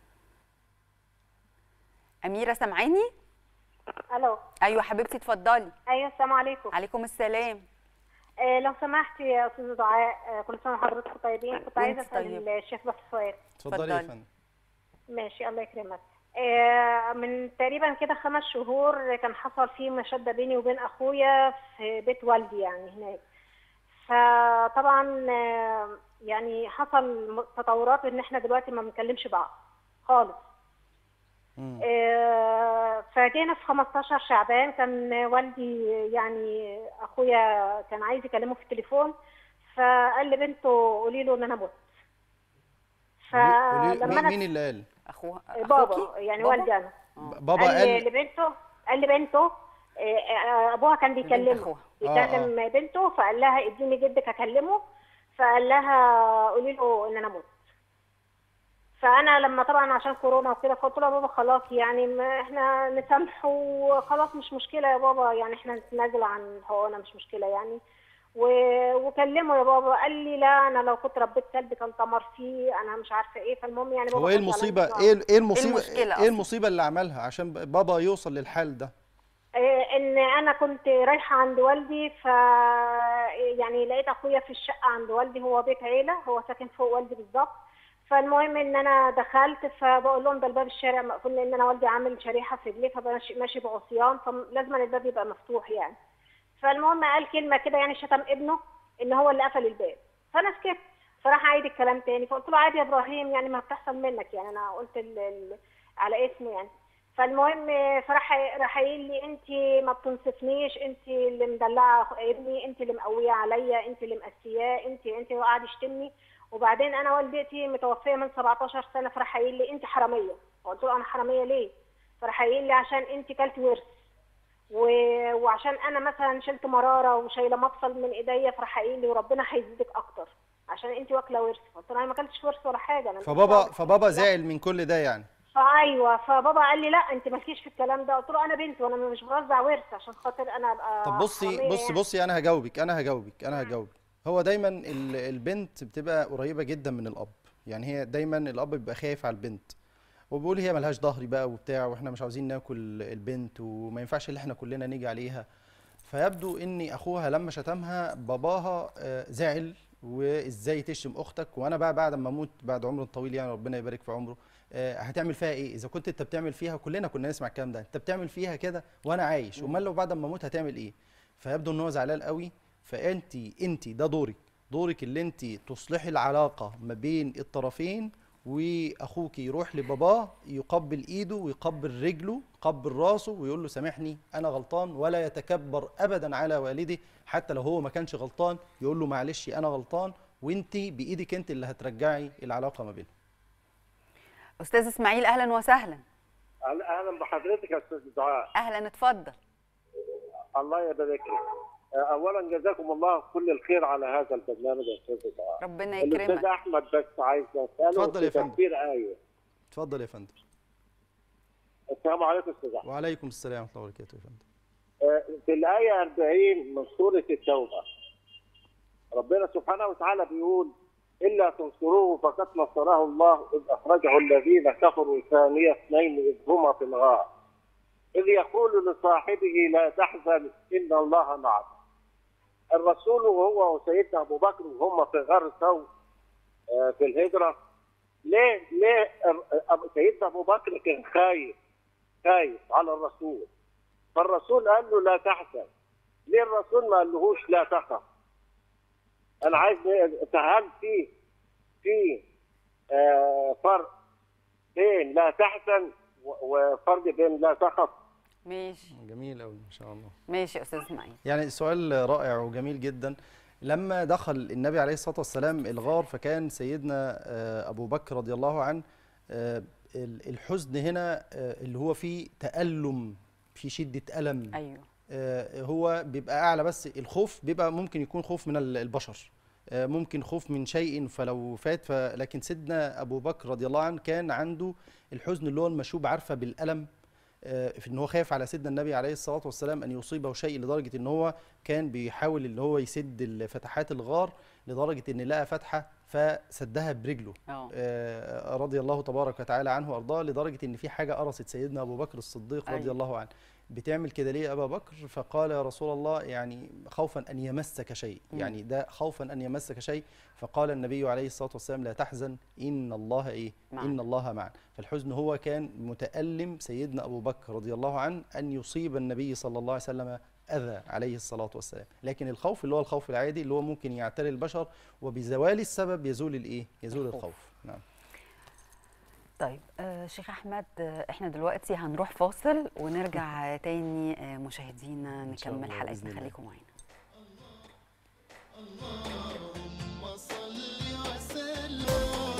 اميره سامعاني؟ الو. ايوه حبيبتي اتفضلي. ايوه السلام عليكم. عليكم السلام. آه لو سمحتي يا استاذه دعاء، آه كل سنه وحضرتك طيبين. كنت عايزه اسال طيب. الشيخ بس سؤال. اتفضلي يا فندم. ماشي الله يكرمك. آه من تقريبا كده خمس شهور كان حصل فيه مشاده بيني وبين اخويا في بيت والدي يعني هناك. فطبعا آه يعني حصل تطورات ان احنا دلوقتي ما بنكلمش بعض خالص. آه فجينا في خمستاشر شعبان، كان والدي يعني اخويا كان عايز يكلمه في التليفون، فقال لبنته قولي له ان انا مت. فلما مين اللي قال؟ اخوها بابا يعني بابا؟ والدي انا. بابا قال, قال لبنته قال لبنته ابوها كان بيكلمه بيكلم آه آه. بنته، فقال لها اديني جدك اكلمه، فقال لها قولي له ان انا مت. فانا لما طبعا عشان كورونا وكده فقلت له يا بابا خلاص يعني احنا نسامحه وخلاص مش مشكله يا بابا، يعني احنا نتنازل عن حقوقنا مش مشكله يعني، وكلمه يا بابا. قال لي لا انا لو كنت ربيت كلب كان طمر فيه، انا مش عارفه ايه. فالمهم يعني بابا هو ايه المصيبه ايه ايه المصيبه ايه المصيبه اللي عملها عشان بابا يوصل للحال ده؟ إيه ان انا كنت رايحه عند والدي، ف يعني لقيت اخويا في الشقه عند والدي، هو بيت عيله هو ساكن فوق والدي بالظبط. فالمهم ان انا دخلت فبقول لهم ده الباب الشارع مقفول لان انا والدي عامل شريحه في رجليه فماشي ماشي بعصيان، فلازم الباب يبقى مفتوح يعني. فالمهم قال كلمه كده يعني شتم ابنه ان هو اللي قفل الباب، فانا سكت. فراح عايد الكلام تاني، فقلت له عادي يا ابراهيم يعني ما بتحصل منك يعني، انا قلت ال ال على اسمه يعني. فالمهم فراح راح قايل لي انت ما بتنصفنيش، انت اللي مدلعه ابني، انت اللي مقويه عليا، انت اللي مقسياه، انت انت وقعد يشتمني. وبعدين انا والدتي متوفيه من سبعتاشر سنه، فراح قايل لي انت حراميه. قلت له انا حراميه ليه؟ فراح قايل لي عشان انت كلتي ورث، و... وعشان انا مثلا شلت مراره وشايله مفصل من ايديا، فراح قايل لي وربنا هيزيدك اكتر عشان انت واكله ورث. قلت له انا ما اكلتش ورث ولا حاجه. انا فبابا فبابا زعل من كل ده يعني؟ فايوه فبابا قال لي لا انت مالكيش في الكلام ده. قلت له انا بنت وانا مش بوزع ورث عشان خاطر انا ابقى. طب بصي بصي يعني. بصي انا هجاوبك انا هجاوبك انا هجاوبك هو دايما البنت بتبقى قريبه جدا من الاب، يعني هي دايما الاب بيبقى خايف على البنت وبيقول هي ملهاش ظهري بقى وبتاع، واحنا مش عاوزين ناكل البنت وما ينفعش اللي احنا كلنا نيجي عليها. فيبدو ان اخوها لما شتمها باباها زعل، وازاي تشتم اختك وانا بقى بعد ما اموت بعد عمر طويل يعني ربنا يبارك في عمره هتعمل فيها ايه؟ اذا كنت انت بتعمل فيها، كلنا كنا نسمع الكلام ده، انت بتعمل فيها كده وانا عايش، امال لو بعد ما اموت هتعمل ايه؟ فيبدو ان هو زعلان قوي. فانت انت ده دورك، دورك اللي انت تصلحي العلاقه ما بين الطرفين، واخوك يروح لباباه يقبل ايده ويقبل رجله يقبل راسه ويقول له سامحني انا غلطان، ولا يتكبر ابدا على والده حتى لو هو ما كانش غلطان، يقول له معلش انا غلطان، وانت بايدك انت اللي هترجعي العلاقه ما بينهم. استاذ اسماعيل اهلا وسهلا. اهلا بحضرتك يا استاذ دعاء. اهلا اتفضل. الله يبارك لك. اولا جزاكم الله كل الخير على هذا البرنامج يا استاذ دعاء. ربنا يكرمك. الاستاذ احمد بس عايز اساله. اتفضل يا فندم. تفسير ايه. اتفضل يا فندم. السلام عليكم استاذ احمد. وعليكم السلام ورحمه الله وبركاته يا فندم. في الايه أربعين من سوره التوبه ربنا سبحانه وتعالى بيقول إلا تنصروه فقد نصره الله إذ أخرجه الذين كفروا ثاني اثنين إذ هما في الغار إذ يقول لصاحبه لا تحزن إن الله معنا. الرسول وهو وسيدنا أبو بكر وهم في غار ثور في الهجرة، ليه ليه سيدنا أبو بكر كان خايف خايف على الرسول، فالرسول قال له لا تحزن. ليه الرسول ما قالهوش لا تخف؟ أنا عايز هل في في آه فرق بين لا تحزن وفرق بين لا تخف؟ ماشي. جميل قوي ما شاء الله. ماشي يا استاذ اسماعيل. يعني سؤال رائع وجميل جدا. لما دخل النبي عليه الصلاه والسلام الغار، فكان سيدنا ابو بكر رضي الله عنه الحزن هنا اللي هو فيه تألم، في شده ألم. ايوه. هو بيبقى اعلى، بس الخوف بيبقى ممكن يكون خوف من البشر، ممكن خوف من شيء فلو فات، لكن سيدنا ابو بكر رضي الله عنه كان عنده الحزن اللي هو المشوب عارفه بالألم، في ان هو خايف على سيدنا النبي عليه الصلاه والسلام ان يصيبه شيء، لدرجه ان هو كان بيحاول ان هو يسد فتحات الغار، لدرجه ان لقى فتحه فسدها برجله آه رضي الله تبارك وتعالى عنه وارضاه، لدرجه ان في حاجه قرصت سيدنا ابو بكر الصديق رضي الله عنه. بتعمل كده ليه يا ابا بكر؟ فقال يا رسول الله يعني خوفا ان يمسك شيء، يعني ده خوفا ان يمسك شيء. فقال النبي عليه الصلاه والسلام لا تحزن ان الله ايه؟ معنا. ان الله معنا. فالحزن هو كان متألم سيدنا ابو بكر رضي الله عنه ان يصيب النبي صلى الله عليه وسلم اذى عليه الصلاه والسلام، لكن الخوف اللي هو الخوف العادي اللي هو ممكن يعتري البشر، وبزوال السبب يزول الايه؟ يزول الخوف. الخوف. نعم. طيب آه شيخ احمد، آه احنا دلوقتي هنروح فاصل ونرجع تاني آه مشاهدينا نكمل حلقتنا، خليكم معانا. اللهم صل وسلم.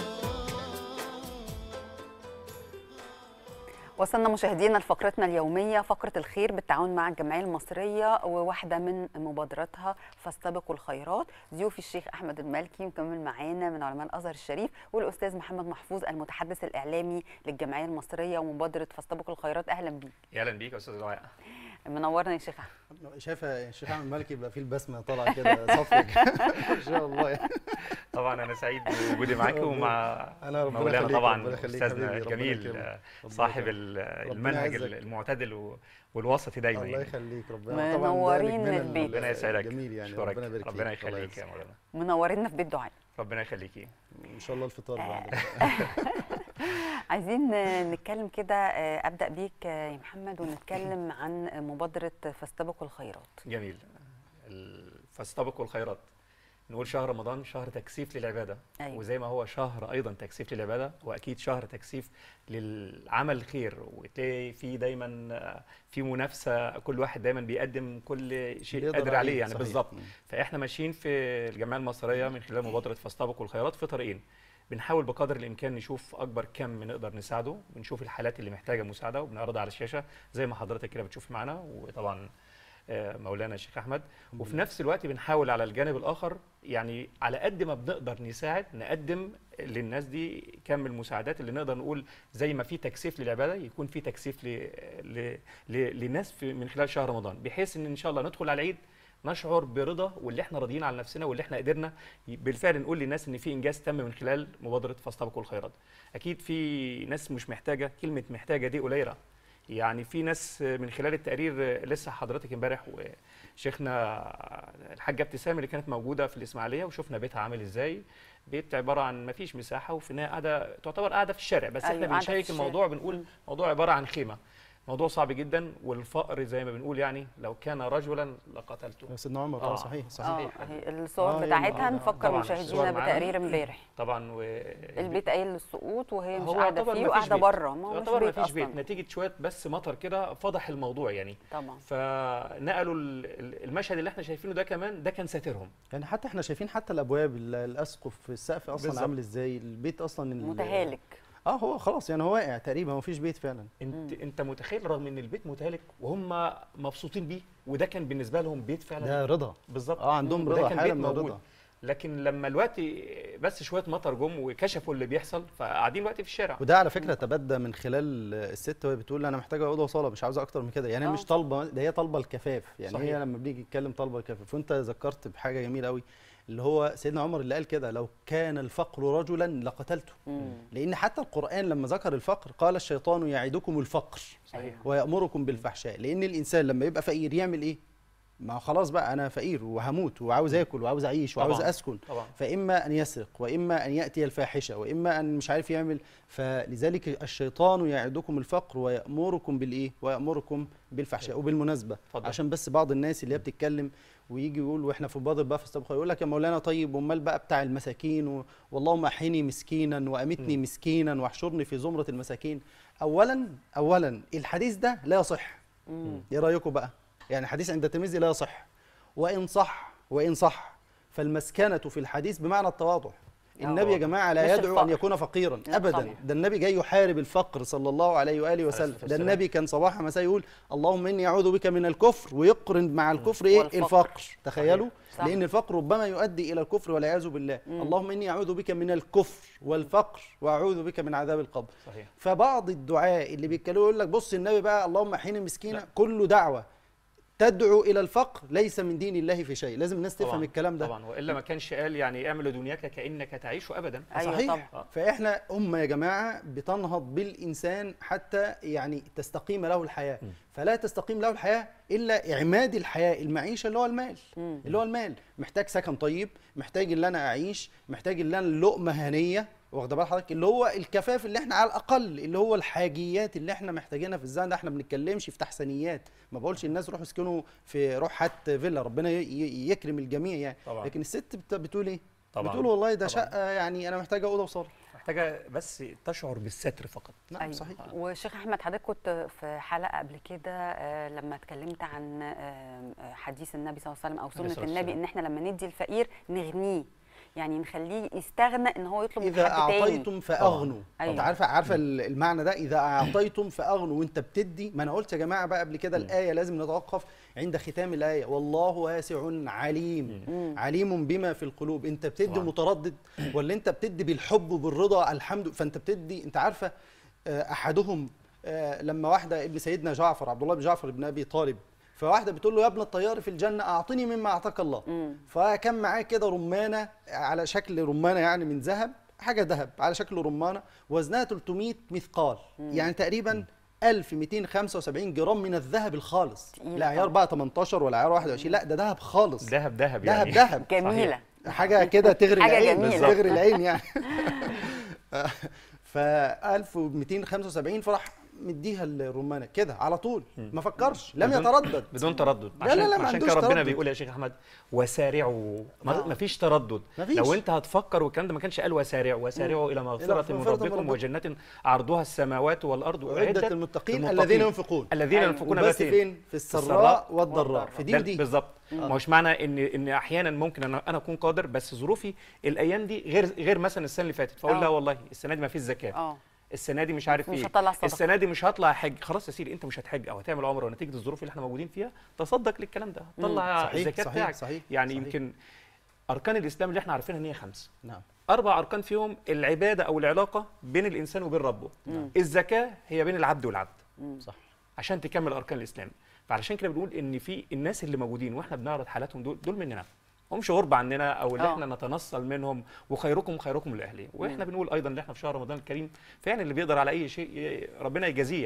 وصلنا مشاهدينا لفقرتنا اليوميه، فقره الخير بالتعاون مع الجمعيه المصريه، وواحده من مبادراتها فاستبقوا الخيرات. ضيوفي الشيخ احمد المالكي مكمل معانا من علماء الازهر الشريف، والاستاذ محمد محفوظ المتحدث الاعلامي للجمعيه المصريه ومبادره فاستبقوا الخيرات. اهلا بيك. اهلا بيك يا استاذ دعاء. منورنا يا شيخ احمد. شايفه الشيخ احمد المالكي يبقى فيه البسمه طالعه كده صافيه ما شاء الله. طبعا انا سعيد بوجودي معاكم ومع مولانا طبعا استاذنا الجميل صاحب المنهج المعتدل والوسطي دايما. الله يخليك. ربنا منورين البيت. ربنا يسعدك. جميل يعني. ربنا يبارك فيك. ربنا يخليك يا مولانا. منورينا في بيت دعاء. ربنا يخليكي. ان شاء الله الفطار بعد. عايزين نتكلم كده، ابدا بيك يا محمد ونتكلم عن مبادره فاستبقوا الخيرات. جميل. فاستبقوا الخيرات، نقول شهر رمضان شهر تكثيف للعباده. أيوة. وزي ما هو شهر ايضا تكثيف للعباده، واكيد شهر تكثيف للعمل الخير، وتلاقي في دايما في منافسه، كل واحد دايما بيقدم كل شيء قادر عليه يعني بالظبط. فاحنا ماشيين في الجمعيه المصريه من خلال مبادره فاستبقوا الخيرات في طريقين. بنحاول بقدر الامكان نشوف اكبر كم نقدر نساعده، بنشوف الحالات اللي محتاجه مساعده وبنعرضها على الشاشه زي ما حضرتك كده بتشوف معانا، وطبعا مولانا الشيخ احمد. وفي نفس الوقت بنحاول على الجانب الاخر يعني على قد ما بنقدر نساعد، نقدم للناس دي كم المساعدات اللي نقدر نقول زي ما في تكثيف للعباده يكون في تكثيف للناس من خلال شهر رمضان، بحيث ان ان شاء الله ندخل على العيد نشعر برضا واللي احنا راضيين على نفسنا واللي احنا قدرنا بالفعل نقول للناس ان في انجاز تم من خلال مبادره فاستبقوا الخيرات. اكيد في ناس مش محتاجه، كلمه محتاجه دي قليله، يعني في ناس من خلال التقرير لسه حضرتك امبارح وشيخنا الحاجه ابتسام اللي كانت موجوده في الاسماعيليه وشفنا بيتها عامل ازاي، بيت عباره عن ما فيش مساحه وفي النهايه قاعده تعتبر قاعده في الشارع، بس أيوة احنا بنشيك الموضوع بنقول موضوع عباره عن خيمه. موضوع صعب جدا، والفقر زي ما بنقول يعني لو كان رجلا لقتلته. سيدنا عمر اه صحيح صحيح. اه الصور آه بتاعتها آه نفكر مشاهدينا بتقرير امبارح. طبعا و... البيت قايل للسقوط وهي مش قاعده فيه وقاعده بره، ما هو مش بيت ما فيش بيت نتيجه شويه بس مطر كده فضح الموضوع يعني. طبعا فنقلوا المشهد اللي احنا شايفينه ده كمان ده كان ساترهم. يعني حتى احنا شايفين حتى الابواب الاسقف السقف اصلا بالزبط. عامل ازاي البيت اصلا متهالك. اه هو خلاص يعني هو واقع تقريبا ما فيش بيت فعلا. انت مم. انت متخيل رغم ان البيت متهالك وهم مبسوطين بيه وده كان بالنسبه لهم بيت فعلا ده رضا بالظبط اه عندهم رضا حاله من الرضا. لكن لما الوقت بس شويه مطر جم وكشفوا اللي بيحصل فقاعدين دلوقتي في الشارع. وده على فكره تبدى من خلال الست وهي بتقول انا محتاجه اوضه وصاله مش عاوزه اكتر من كده، يعني هي مش طالبه، ده هي طالبه الكفاف يعني صحيح. هي لما بنيجي نتكلم طالبه الكفاف. وانت ذكرت بحاجه جميله قوي اللي هو سيدنا عمر اللي قال كده لو كان الفقر رجلا لقتلته. مم. لان حتى القرآن لما ذكر الفقر قال الشيطان يعدكم الفقر صحيح. ويأمركم بالفحشاء. لان الانسان لما يبقى فقير يعمل ايه؟ ما خلاص بقى انا فقير وهموت وعاوز اكل وعاوز اعيش وعاوز طبعًا. اسكن طبعًا. فاما ان يسرق واما ان ياتي الفاحشه واما ان مش عارف يعمل. فلذلك الشيطان يعدكم الفقر ويأمركم بالايه؟ ويأمركم بالفحشاء. وبالمناسبه فضل. عشان بس بعض الناس اللي هي بتتكلم ويجي يقول واحنا في بادر بقى في السابقه يقول لك يا مولانا طيب امال بقى بتاع المساكين و... واللهم احيني مسكينا وامتني م. مسكينا واحشرني في زمره المساكين. اولا اولا الحديث ده لا يصح. ايه رايكم بقى؟ يعني حديث عند الترمذي لا يصح، وان صح وان صح فالمسكنه في الحديث بمعنى التواضع. النبي يا جماعه لا يدعو ان يكون فقيرا ابدا، ده النبي جاي يحارب الفقر صلى الله عليه واله وسلم. ده النبي كان صباح مساء يقول اللهم اني اعوذ بك من الكفر ويقرن مع الكفر ايه؟ الفقر. تخيلوا صحيح. لان الفقر ربما يؤدي الى الكفر والعياذ بالله. مم. اللهم اني اعوذ بك من الكفر والفقر واعوذ بك من عذاب القبر. صحيح. فبعض الدعاء اللي بيتكلموا يقول لك بص النبي بقى اللهم احيني مسكينا، كله دعوه تدعو الى الفقر ليس من دين الله في شيء. لازم الناس تفهم الكلام ده طبعا، والا ما كانش قال يعني اعمل دنياك كانك تعيش ابدا. أيوة صحيح طبعا. فاحنا امه يا جماعه بتنهض بالانسان حتى يعني تستقيم له الحياه. م. فلا تستقيم له الحياه الا اعماد الحياه المعيشه اللي هو المال. م. اللي هو المال محتاج سكن طيب، محتاج ان انا اعيش، محتاج ان انا لقمه هنيه، واخد بال حضرتك؟ اللي هو الكفاف اللي احنا على الاقل اللي هو الحاجيات اللي احنا محتاجينها في الزمن ده. احنا ما بنتكلمش في تحسينيات، ما بقولش الناس روحوا اسكنوا في روح هات فيلا، ربنا يكرم الجميع يعني طبعا. لكن الست بتقول ايه؟ طبعا بتقول والله ده شقه يعني انا محتاجه اوضه وصاله، محتاجه بس تشعر بالستر فقط. نعم أيوة. صحيح. وشيخ احمد حضرتك كنت في حلقه قبل كده لما اتكلمت عن حديث النبي صلى الله عليه وسلم او سنه النبي ان احنا لما ندي الفقير نغنيه، يعني نخليه يستغنى ان هو يطلب من حد تاني. اذا اعطيتم فاغنوا. أيوة. انت عارفه عارفه المعنى ده، اذا اعطيتم فاغنوا وانت بتدي. ما انا قلت يا جماعه بقى قبل كده الايه لازم نتوقف عند ختام الايه، والله واسع عليم. مم. عليم بما في القلوب. انت بتدي طبعا. متردد ولا انت بتدي بالحب وبالرضا الحمد؟ فانت بتدي. انت عارفه احدهم لما واحده ابن سيدنا جعفر عبد الله بن جعفر بن ابي طالب، فواحده بتقول له يا ابن الطيار في الجنه اعطني مما اعطاك الله. مم. فكان معاه كده رمانه على شكل رمانه يعني من ذهب، حاجه ذهب على شكل رمانه وزنها ثلاثمائة مثقال. مم. يعني تقريبا مم. ألف ومئتين وخمسة وسبعين جرام من الذهب الخالص. لا عيار بقى تمنتاشر ولا عيار واحد وعشرين، لا ده ذهب خالص. ذهب ذهب يعني ذهب ذهب جميله حاجه كده تغري العين، تغري العين يعني. ف ألف ومئتين وخمسة وسبعين فرح مديها الرمانه كده على طول، ما فكرش، لم بدون يتردد بدون تردد. لا لا لا ما عشان كده ربنا تردد. بيقول يا شيخ احمد وسارعوا، ما فيش تردد. مفيش. لو انت هتفكر والكلام ده ما كانش قال وسارعوا، وسارعوا الى مغفره من ربكم وجنات عرضها السماوات والارض اعدت للمتقين الذين ينفقون الذين ينفقون بس فين؟ في السراء والضراء، في دي ودي بالظبط. ما هوش معنى ان ان احيانا ممكن انا انا اكون قادر بس ظروفي الايام دي غير غير مثلا السنه اللي فاتت، فاقول لا والله السنه دي ما فيش زكاه، السنه دي مش عارف مش ايه، هطلع صدقة. السنه دي مش هطلع حج. خلاص يا سيدي انت مش هتحج او هتعمل عمره ونتيجه الظروف اللي احنا موجودين فيها تصدق للكلام ده، طلع الزكاه بتاعك. صحيح. يعني صحيح. يمكن اركان الاسلام اللي احنا عارفينها ان هي خمسه. نعم. اربع اركان فيهم العباده او العلاقه بين الانسان وبين ربه. نعم. الزكاه هي بين العبد والعبد. مم. صح. عشان تكمل اركان الاسلام. فعلشان كده بنقول ان في الناس اللي موجودين واحنا بنعرض حالاتهم دول دول مننا، همش غربة عننا او اللي أوه. احنا نتنصل منهم، وخيركم خيركم لاهله. واحنا بنقول ايضا ان احنا في شهر رمضان الكريم فعلا اللي بيقدر على اي شيء ربنا يجازيه يعني.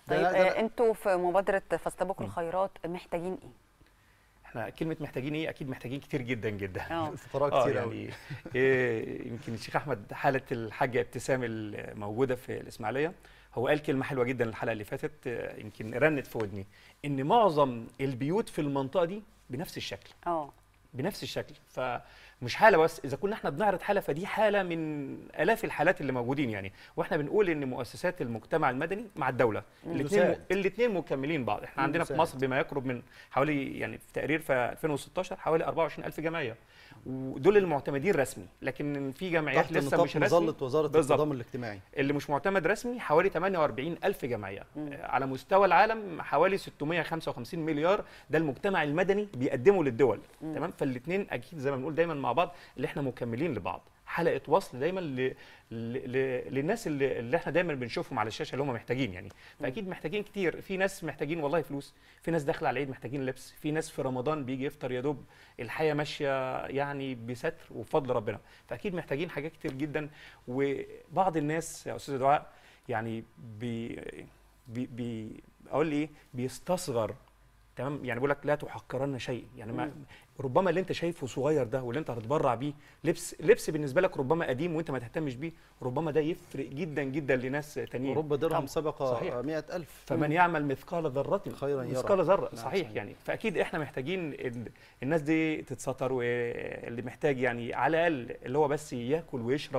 طيب آه انتوا في مبادره فاستبقوا الخيرات محتاجين ايه؟ احنا كلمه محتاجين ايه؟ اكيد محتاجين كتير جدا جدا. اه الفقراء كتير قوي. يعني إيه يمكن الشيخ احمد حاله الحاجه ابتسام الموجوده في الاسماعيليه هو قال كلمه حلوه جدا الحلقه اللي فاتت، يمكن رنت في ودني، ان معظم البيوت في المنطقه دي بنفس الشكل. اه بنفس الشكل، فمش حاله بس، اذا كنا احنا بنعرض حاله فدي حاله من الاف الحالات اللي موجودين يعني. واحنا بنقول ان مؤسسات المجتمع المدني مع الدوله الاثنين الاثنين مكملين بعض. احنا عندنا في مصر بما يقرب من حوالي يعني في تقرير في ألفين وستاشر حوالي أربعة وعشرين ألف جمعيه، ودول المعتمدين رسمي، لكن في جمعيات لسه مش رسمي. مظله وزاره التضامن الاجتماعي اللي مش معتمد رسمي حوالي ثمانية وأربعين ألف جمعيه. مم. على مستوى العالم حوالي ستمائة وخمسة وخمسين مليار ده المجتمع المدني بيقدمه للدول. مم. تمام. فالاثنين اكيد زي ما بنقول دايما مع بعض اللي احنا مكملين لبعض، حلقه وصل دايما ل... ل... ل... للناس اللي... اللي احنا دايما بنشوفهم على الشاشه اللي هم محتاجين يعني. فاكيد محتاجين كتير. في ناس محتاجين والله فلوس، في ناس داخله على العيد محتاجين لبس، في ناس في رمضان بيجي يفطر يا دوب الحياه ماشيه يعني بستر وبفضل ربنا. فاكيد محتاجين حاجات كتير جدا. وبعض الناس يا استاذ دعاء يعني بي بي, بي... اقول ايه بيستصغر. تمام. يعني بيقول لك لا تحقرن شيء، يعني ما ربما اللي انت شايفه صغير ده واللي انت هتتبرع بيه لبس لبس بالنسبه لك ربما قديم وانت ما تهتمش بيه، ربما ده يفرق جدا جدا لناس تانيين. ورب درهم سبق مئة ألف. فمن يعمل مثقال ذره خيرا يرى. مثقال ذره. صحيح يعني. فاكيد احنا محتاجين الناس دي تتستر، واللي محتاج يعني على الاقل اللي هو بس ياكل ويشرب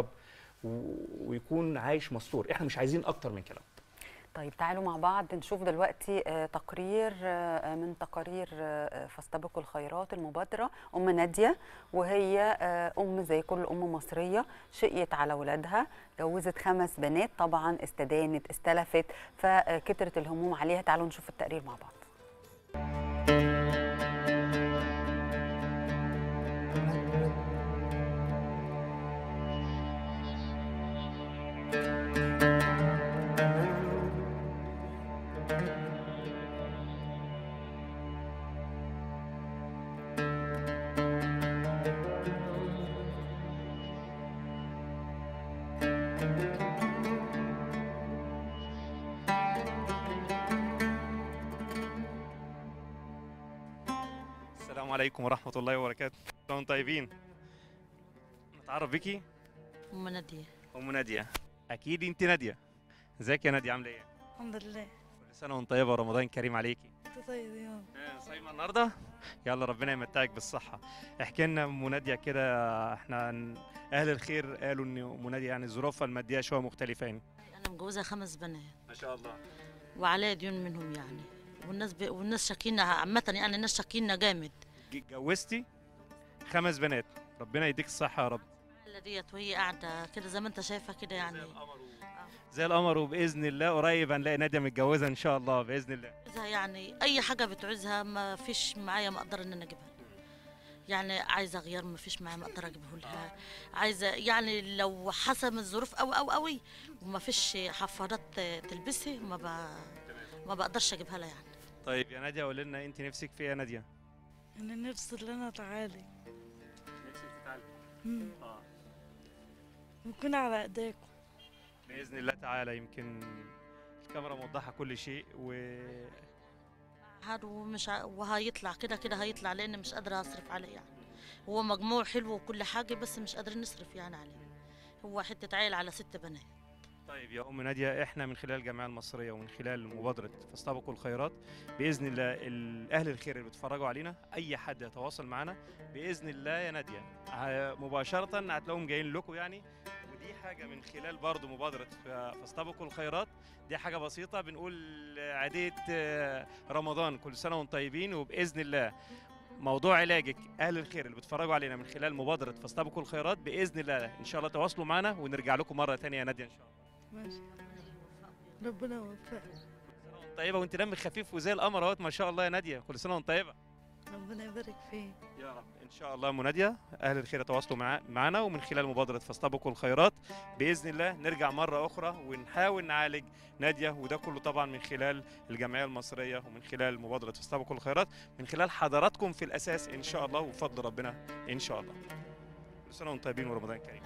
ويكون عايش مستور. احنا مش عايزين اكتر من كده. طيب تعالوا مع بعض نشوف دلوقتي تقرير من تقارير فاستبقوا الخيرات المبادرة. أم نادية وهي أم زي كل أم مصرية، شقيت على ولادها، جوزت خمس بنات، طبعا استدانت استلفت، فكترت الهموم عليها. تعالوا نشوف التقرير مع بعض. السلام عليكم ورحمة الله وبركاته. كلكم طيبين. نتعرف بيكي؟ أم نادية. أم نادية، أكيد أنت نادية. ازيك يا نادية عاملة إيه؟ الحمد لله. كل سنة وأنت طيبة ورمضان كريم عليكي. أنت طيب يا يوم. صايمة النهاردة؟ يلا ربنا يمتعك بالصحة. احكي لنا أم نادية كده، احنا أهل الخير قالوا إن أم نادية يعني ظروفها المادية شوية مختلفة يعني. أنا مجوزة خمس بنات. ما شاء الله. وعليا ديون منهم يعني. والناس ب... والناس شاكينا عامة يعني الناس شاكينا جامد. اتجوزتي خمس بنات، ربنا يديك الصحة يا رب. ديت وهي قاعدة كده زي ما أنت شايفة كده يعني. زي القمر و... زي القمر. وبإذن الله قريب هنلاقي نادية متجوزة إن شاء الله بإذن الله. يعني أي حاجة بتعوزها ما فيش معايا ما أقدر إن أنا أجيبها. يعني عايزة غيار ما فيش معايا ما أقدر أجيبه لها. عايزة يعني لو حسب الظروف أو أو قوي وما فيش حفاضات تلبسي ما ب... ما بقدرش أجيبها لها يعني. طيب يا نادية قولي لنا أنت نفسك في إيه يا نادية؟ أنا نفسي إن أنا أتعالج. نفسك تتعالج؟ امم اه نكون على إيديكم بإذن الله تعالى. يمكن الكاميرا موضحة كل شيء و هاد ومش ع... وهيطلع كده كده هيطلع لأن مش قادرة أصرف عليه يعني. هو مجموع حلو وكل حاجة بس مش قادرين نصرف يعني عليه. هو حتة عيل على ست بنات. طيب يا أم نادية، إحنا من خلال الجمعية المصرية ومن خلال مبادرة فاستبقوا الخيرات بإذن الله أهل الخير اللي بيتفرجوا علينا أي حد يتواصل معنا بإذن الله يا نادية مباشرة هتلاقوهم جايين لكم يعني. ودي حاجة من خلال برضو مبادرة فاستبقوا الخيرات. دي حاجة بسيطة بنقول عيدية رمضان كل سنة وانتم طيبين. وبإذن الله موضوع علاجك أهل الخير اللي بيتفرجوا علينا من خلال مبادرة فاستبقوا الخيرات بإذن الله إن شاء الله تواصلوا معنا ونرجع لكم مرة ثانية يا نادية إن شاء الله. ماشي. ربنا يوفقك. كل سنة وانت طيبة وانت دمك خفيف وزي القمر اهوت ما شاء الله يا نادية. كل سنة وانت طيبة. ربنا يبارك فيك يا رب ان شاء الله. ام نادية اهل الخير يتواصلوا مع معنا ومن خلال مبادرة فاستبقوا الخيرات باذن الله نرجع مرة اخرى ونحاول نعالج نادية. وده كله طبعا من خلال الجمعية المصرية ومن خلال مبادرة فاستبقوا الخيرات من خلال حضراتكم في الاساس ان شاء الله وبفضل ربنا ان شاء الله. كل سنة وانتم طيبين ورمضان كريم.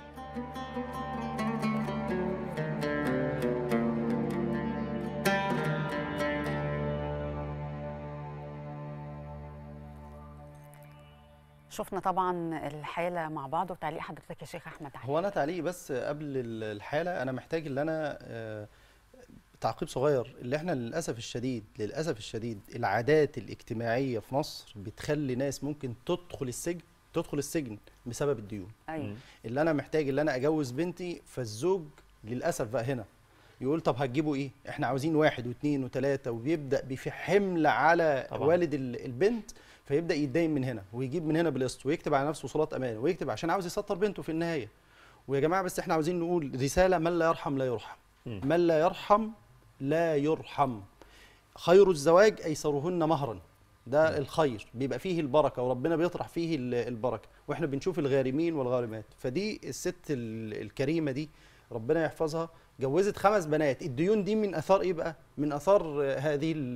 شفنا طبعا الحاله مع بعض، وتعليق حضرتك يا شيخ احمد علي. هو انا تعليقي بس قبل الحاله، انا محتاج ان انا آه تعقيب صغير. اللي احنا للاسف الشديد للاسف الشديد العادات الاجتماعيه في مصر بتخلي ناس ممكن تدخل السجن تدخل السجن بسبب الديون. ايوه. اللي انا محتاج اللي انا اجوز بنتي، فالزوج للاسف بقى هنا يقول طب هتجيبوا ايه؟ احنا عاوزين واحد واثنين وثلاثه، وبيبدا في حمل على طبعا. والد البنت، فيبدا يتدين من هنا ويجيب من هنا بالقسط، ويكتب على نفسه وصولات امان، ويكتب عشان عاوز يسطر بنته في النهايه. ويا جماعه بس احنا عاوزين نقول رساله: من لا يرحم لا يرحم. م. من لا يرحم لا يرحم. خير الزواج ايسرهن مهرا. ده الخير بيبقى فيه البركه، وربنا بيطرح فيه البركه، واحنا بنشوف الغارمين والغارمات. فدي الست الكريمه دي ربنا يحفظها جوزت خمس بنات. الديون دي من اثار ايه بقى؟ من اثار هذه ال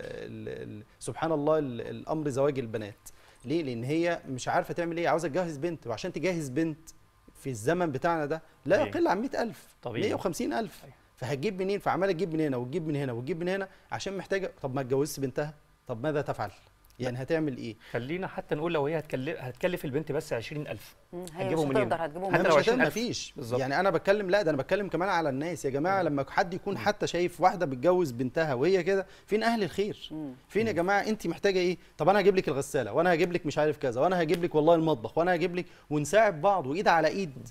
ال ال سبحان الله الامر زواج البنات. ليه؟ لان هي مش عارفه تعمل ايه، عاوزه تجهز بنت، وعشان تجهز بنت في الزمن بتاعنا ده لا يقل عن مئة ألف مئة وخمسين ألف. فهتجيب منين؟ فعماله تجيب من هنا وتجيب من هنا وتجيب من هنا عشان محتاجه. طب ما اتجوزش بنتها، طب ماذا تفعل؟ يعني هتعمل ايه؟ خلينا حتى نقول لو هي هتكلف هتكلف البنت بس عشرين ألف، هتجيبهم منين؟ هتجيبهم حتى لو عشرين ألف مفيش. يعني انا بتكلم، لا ده انا بتكلم كمان على الناس. يا جماعه مم. لما حد يكون حتى شايف واحده بتجوز بنتها وهي كده، فين اهل الخير؟ مم. فين يا جماعه؟ انت محتاجه ايه؟ طب انا هجيب لك الغساله، وانا هجيب لك مش عارف كذا، وانا هجيب لك والله المطبخ، وانا هجيب لك، ونساعد بعض وايد على ايد.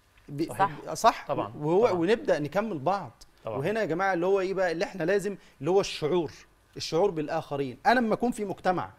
صح صح طبعا. وهو طبعا. ونبدا نكمل بعض طبعا. وهنا يا جماعه اللي هو ايه بقى اللي احنا لازم، اللي هو الشعور الشعور بالاخرين. انا لما اكون في مجتمع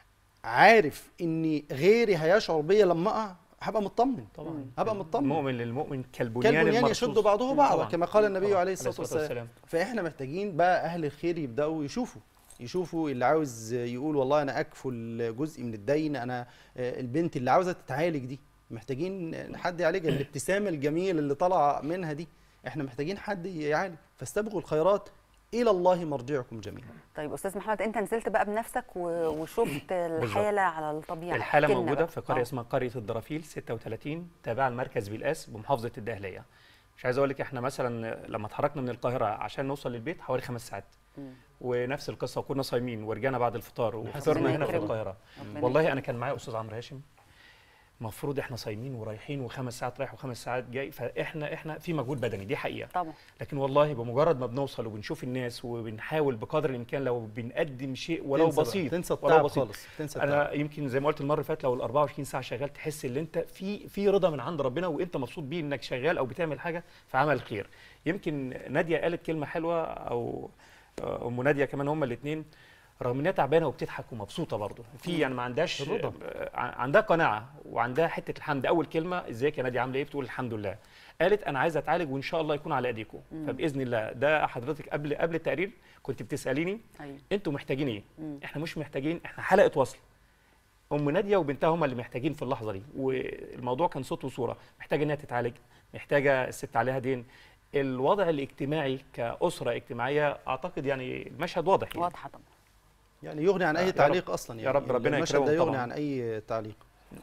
عارف ان غيري هيشعر بيا لما اقع، هبقى مطمن طبعا. هبقى مطمن. المؤمن للمؤمن كالبنيان كالبنيان يشد بعضه بعضا كما قال النبي عليه الصلاه والسلام. فاحنا محتاجين بقى اهل الخير يبداوا يشوفوا يشوفوا اللي عاوز يقول والله انا اكفل جزء من الدين، انا البنت اللي عاوزه تتعالج دي محتاجين حد يعالجها. الابتسامه الجميله اللي طالعه منها دي احنا محتاجين حد يعالج. فاستبقوا الخيرات الى الله مرجعكم جميعا. طيب استاذ محمد، انت نزلت بقى بنفسك وشفت الحاله على الطبيعه. الحاله موجوده في قريه اسمها قريه الدرافيل ستة وثلاثين تابعه لمركز بيلاس بمحافظه الدقهليه. مش عايز اقول لك احنا مثلا لما اتحركنا من القاهره عشان نوصل للبيت حوالي خمس ساعات. م. ونفس القصه، وكنا صايمين ورجعنا بعد الفطار وفطرنا هنا في القاهره. والله انا كان معايا استاذ عمرو هاشم، المفروض احنا صايمين ورايحين وخمس ساعات رايح وخمس ساعات جاي، فاحنا احنا في مجهود بدني، دي حقيقه طبعا. لكن والله بمجرد ما بنوصل وبنشوف الناس وبنحاول بقدر الامكان لو بنقدم شيء ولو تنسى بسيط تنسى ولو بسيط خالص. تنسى انا التعب. يمكن زي ما قلت المره اللي فاتت، لو ال أربعة وعشرين ساعه شغال تحس ان انت في في رضا من عند ربنا، وانت مبسوط بيه انك شغال او بتعمل حاجه في عمل الخير. يمكن ناديه قالت كلمه حلوه، او ام ناديه كمان، هما الاثنين رغم انها تعبانه وبتضحك ومبسوطه برضه في، يعني ما عندهاش الرضا، عندها قناعه وعندها حته الحمد. اول كلمه ازيك يا ناديه عامله ايه؟ بتقول الحمد لله. قالت انا عايزه اتعالج وان شاء الله يكون على ايديكم. فباذن الله ده حضرتك قبل قبل التقرير كنت بتساليني أيوة. انتوا محتاجين ايه؟ مم. احنا مش محتاجين، احنا حلقه وصل. ام ناديه وبنتها هم اللي محتاجين في اللحظه دي، والموضوع كان صوت وصوره. محتاجه انها تتعالج، محتاجه الست عليها دين. الوضع الاجتماعي كاسره اجتماعيه اعتقد يعني المشهد واضح يعني. واضحه طبعا، يعني يغني عن اي تعليق اصلا. يعني يا رب ربنا يكرمهم طبعا. يغني عن اي تعليق.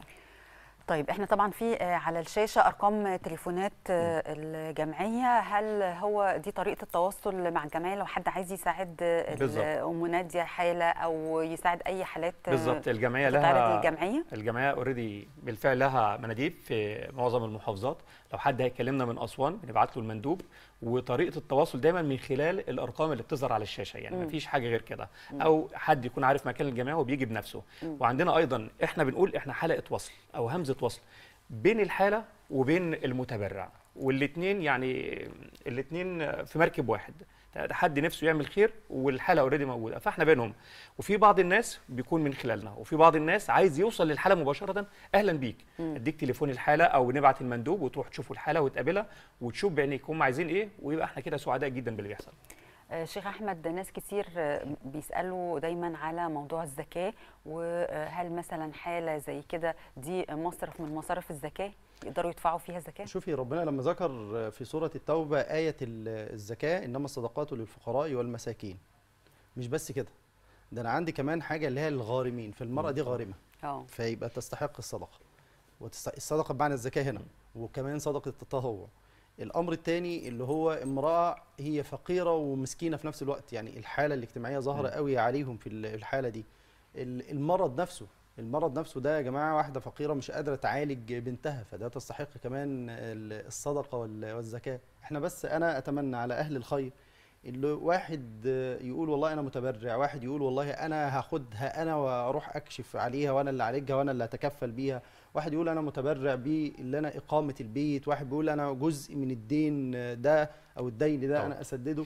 طيب احنا طبعا في على الشاشه ارقام تليفونات الجمعيه، هل هو دي طريقه التواصل مع الجمعيه لو حد عايز يساعد ام ناديه حاله او يساعد اي حالات؟ بالظبط. الجمعيه لها الجمعيه الجمعيه اوريدي بالفعل لها مناديب في معظم المحافظات. لو حد هيكلمنا من اسوان بنبعت له المندوب، وطريقه التواصل دايما من خلال الارقام اللي بتظهر على الشاشه، يعني ما فيش حاجه غير كده، او حد يكون عارف مكان الجمعيه وبيجي بنفسه. مم. وعندنا ايضا احنا بنقول احنا حلقه وصل او همزه وصل بين الحاله وبين المتبرع، والاثنين يعني الاثنين في مركب واحد. حد نفسه يعمل خير والحاله اوريدي موجوده، فاحنا بينهم. وفي بعض الناس بيكون من خلالنا، وفي بعض الناس عايز يوصل للحاله مباشره. اهلا بيك، اديك تليفون الحاله او نبعت المندوب وتروح تشوفوا الحاله وتقابلها وتشوف بعينيك هم عايزين ايه، ويبقى احنا كده سعداء جدا باللي بيحصل. شيخ احمد، ناس كتير بيسالوا دايما على موضوع الزكاه، وهل مثلا حاله زي كده دي مصرف من مصارف الزكاه يقدروا يدفعوا فيها زكاه؟ شوفي ربنا لما ذكر في سوره التوبه ايه الزكاه، انما الصدقات للفقراء والمساكين. مش بس كده، ده انا عندي كمان حاجه اللي هي الغارمين، فالمراه دي غارمه اه فيبقى تستحق الصدقه، والصدقه بمعنى الزكاه هنا، وكمان صدقه التطوع. الامر الثاني اللي هو امراه هي فقيره ومسكينه في نفس الوقت، يعني الحاله الاجتماعيه ظاهره قوي عليهم في الحاله دي. المرض نفسه، المرض نفسه ده يا جماعه واحده فقيره مش قادره تعالج بنتها، فده تستحق كمان الصدقه والزكاه. احنا بس انا اتمنى على اهل الخير اللي واحد يقول والله انا متبرع، واحد يقول والله انا هاخدها انا واروح اكشف عليها وانا اللي اعالجها وانا اللي اتكفل بيها، واحد يقول انا متبرع بيه اللي انا اقامه البيت، واحد بيقول انا جزء من الدين ده او الدين ده انا اسدده.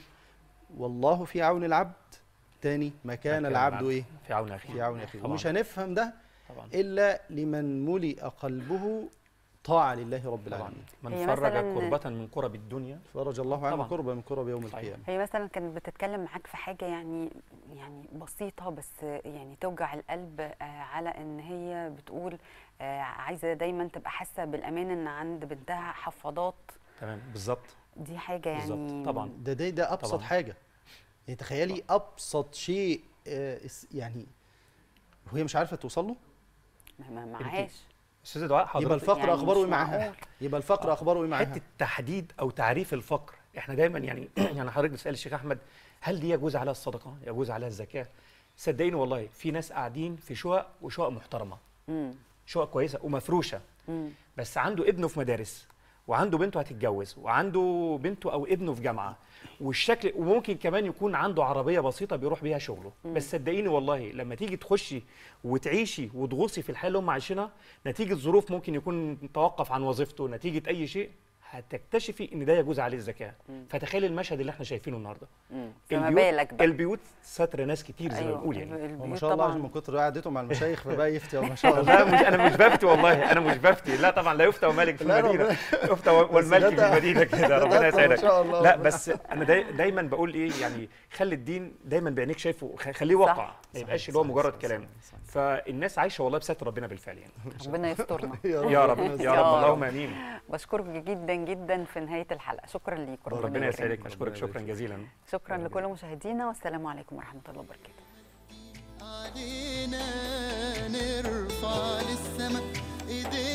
والله في عون العبد تاني ما كان العبد ايه؟ في عون اخيه. في عون اخيه. ومش هنفهم ده طبعا الا لمن ملئ قلبه طاعه لله رب العالمين. من فرج كربة من كرب الدنيا فرج الله عنه كربة من كرب يوم القيامه. هي مثلا كانت بتتكلم معاك في حاجه يعني يعني بسيطه بس يعني توجع القلب، على ان هي بتقول عايزه دايما تبقى حاسه بالامان ان عند بنتها حفاضات. تمام بالظبط. دي حاجه يعني بالظبط طبعا. ده ده ده ابسط طبعًا. حاجه. يعني تخيلي ابسط شيء يعني وهي مش عارفه توصل له. ما معهاش. استاذ دعاء حضرتك يبقى الفقر يعني اخباره ايه معاها؟ يبقى الفقر آه. اخباره ايه معاها؟ حته تحديد او تعريف الفقر، احنا دايما يعني يعني حضرتك بتسال الشيخ احمد هل دي يجوز عليها الصدقه؟ يجوز عليها الزكاه؟ صدقيني والله في ناس قاعدين في شقق وشقق محترمه. امم شقق كويسه ومفروشه. امم بس عنده ابنه في مدارس وعنده بنته هتتجوز وعنده بنته او ابنه في جامعه والشكل، وممكن كمان يكون عنده عربيه بسيطه بيروح بيها شغله. مم. بس صدقيني والله لما تيجي تخشي وتعيشي وتغوصي في الحياه اللي هم عايشينها نتيجه ظروف ممكن يكون توقف عن وظيفته، نتيجه اي شيء، هتكتشفي ان ده يجوز عليه الزكاه. فتخيلي المشهد اللي احنا شايفينه النهارده. فما بالك بقى البيوت ستر ناس كتير زي ما أيوة بنقول يعني. ما شاء الله من كتر قعدته مع المشايخ فبقى يفتي ما شاء الله. لا مش انا مش بفتي والله، انا مش بفتي، لا طبعا لا يفتى ومالك في المدينه، يفتى والملك في المدينه كده ربنا يسعدك. لا بس انا داي دايما بقول ايه يعني خلي الدين دايما بعينيك شايفه، خليه واقع ما يبقاش اللي هو مجرد كلام. فالناس عايشه والله بستر ربنا بالفعل يعني. ربنا يسترنا يا رب يا رب اللهم امين. بشكرك جدا جدا في نهايه الحلقه، شكرا ليك ربنا يسعدك. اشكرك شكرا جزيلا. شكرا لكل مشاهدينا والسلام عليكم ورحمه الله وبركاته. علينا نرفع للسما ايدينا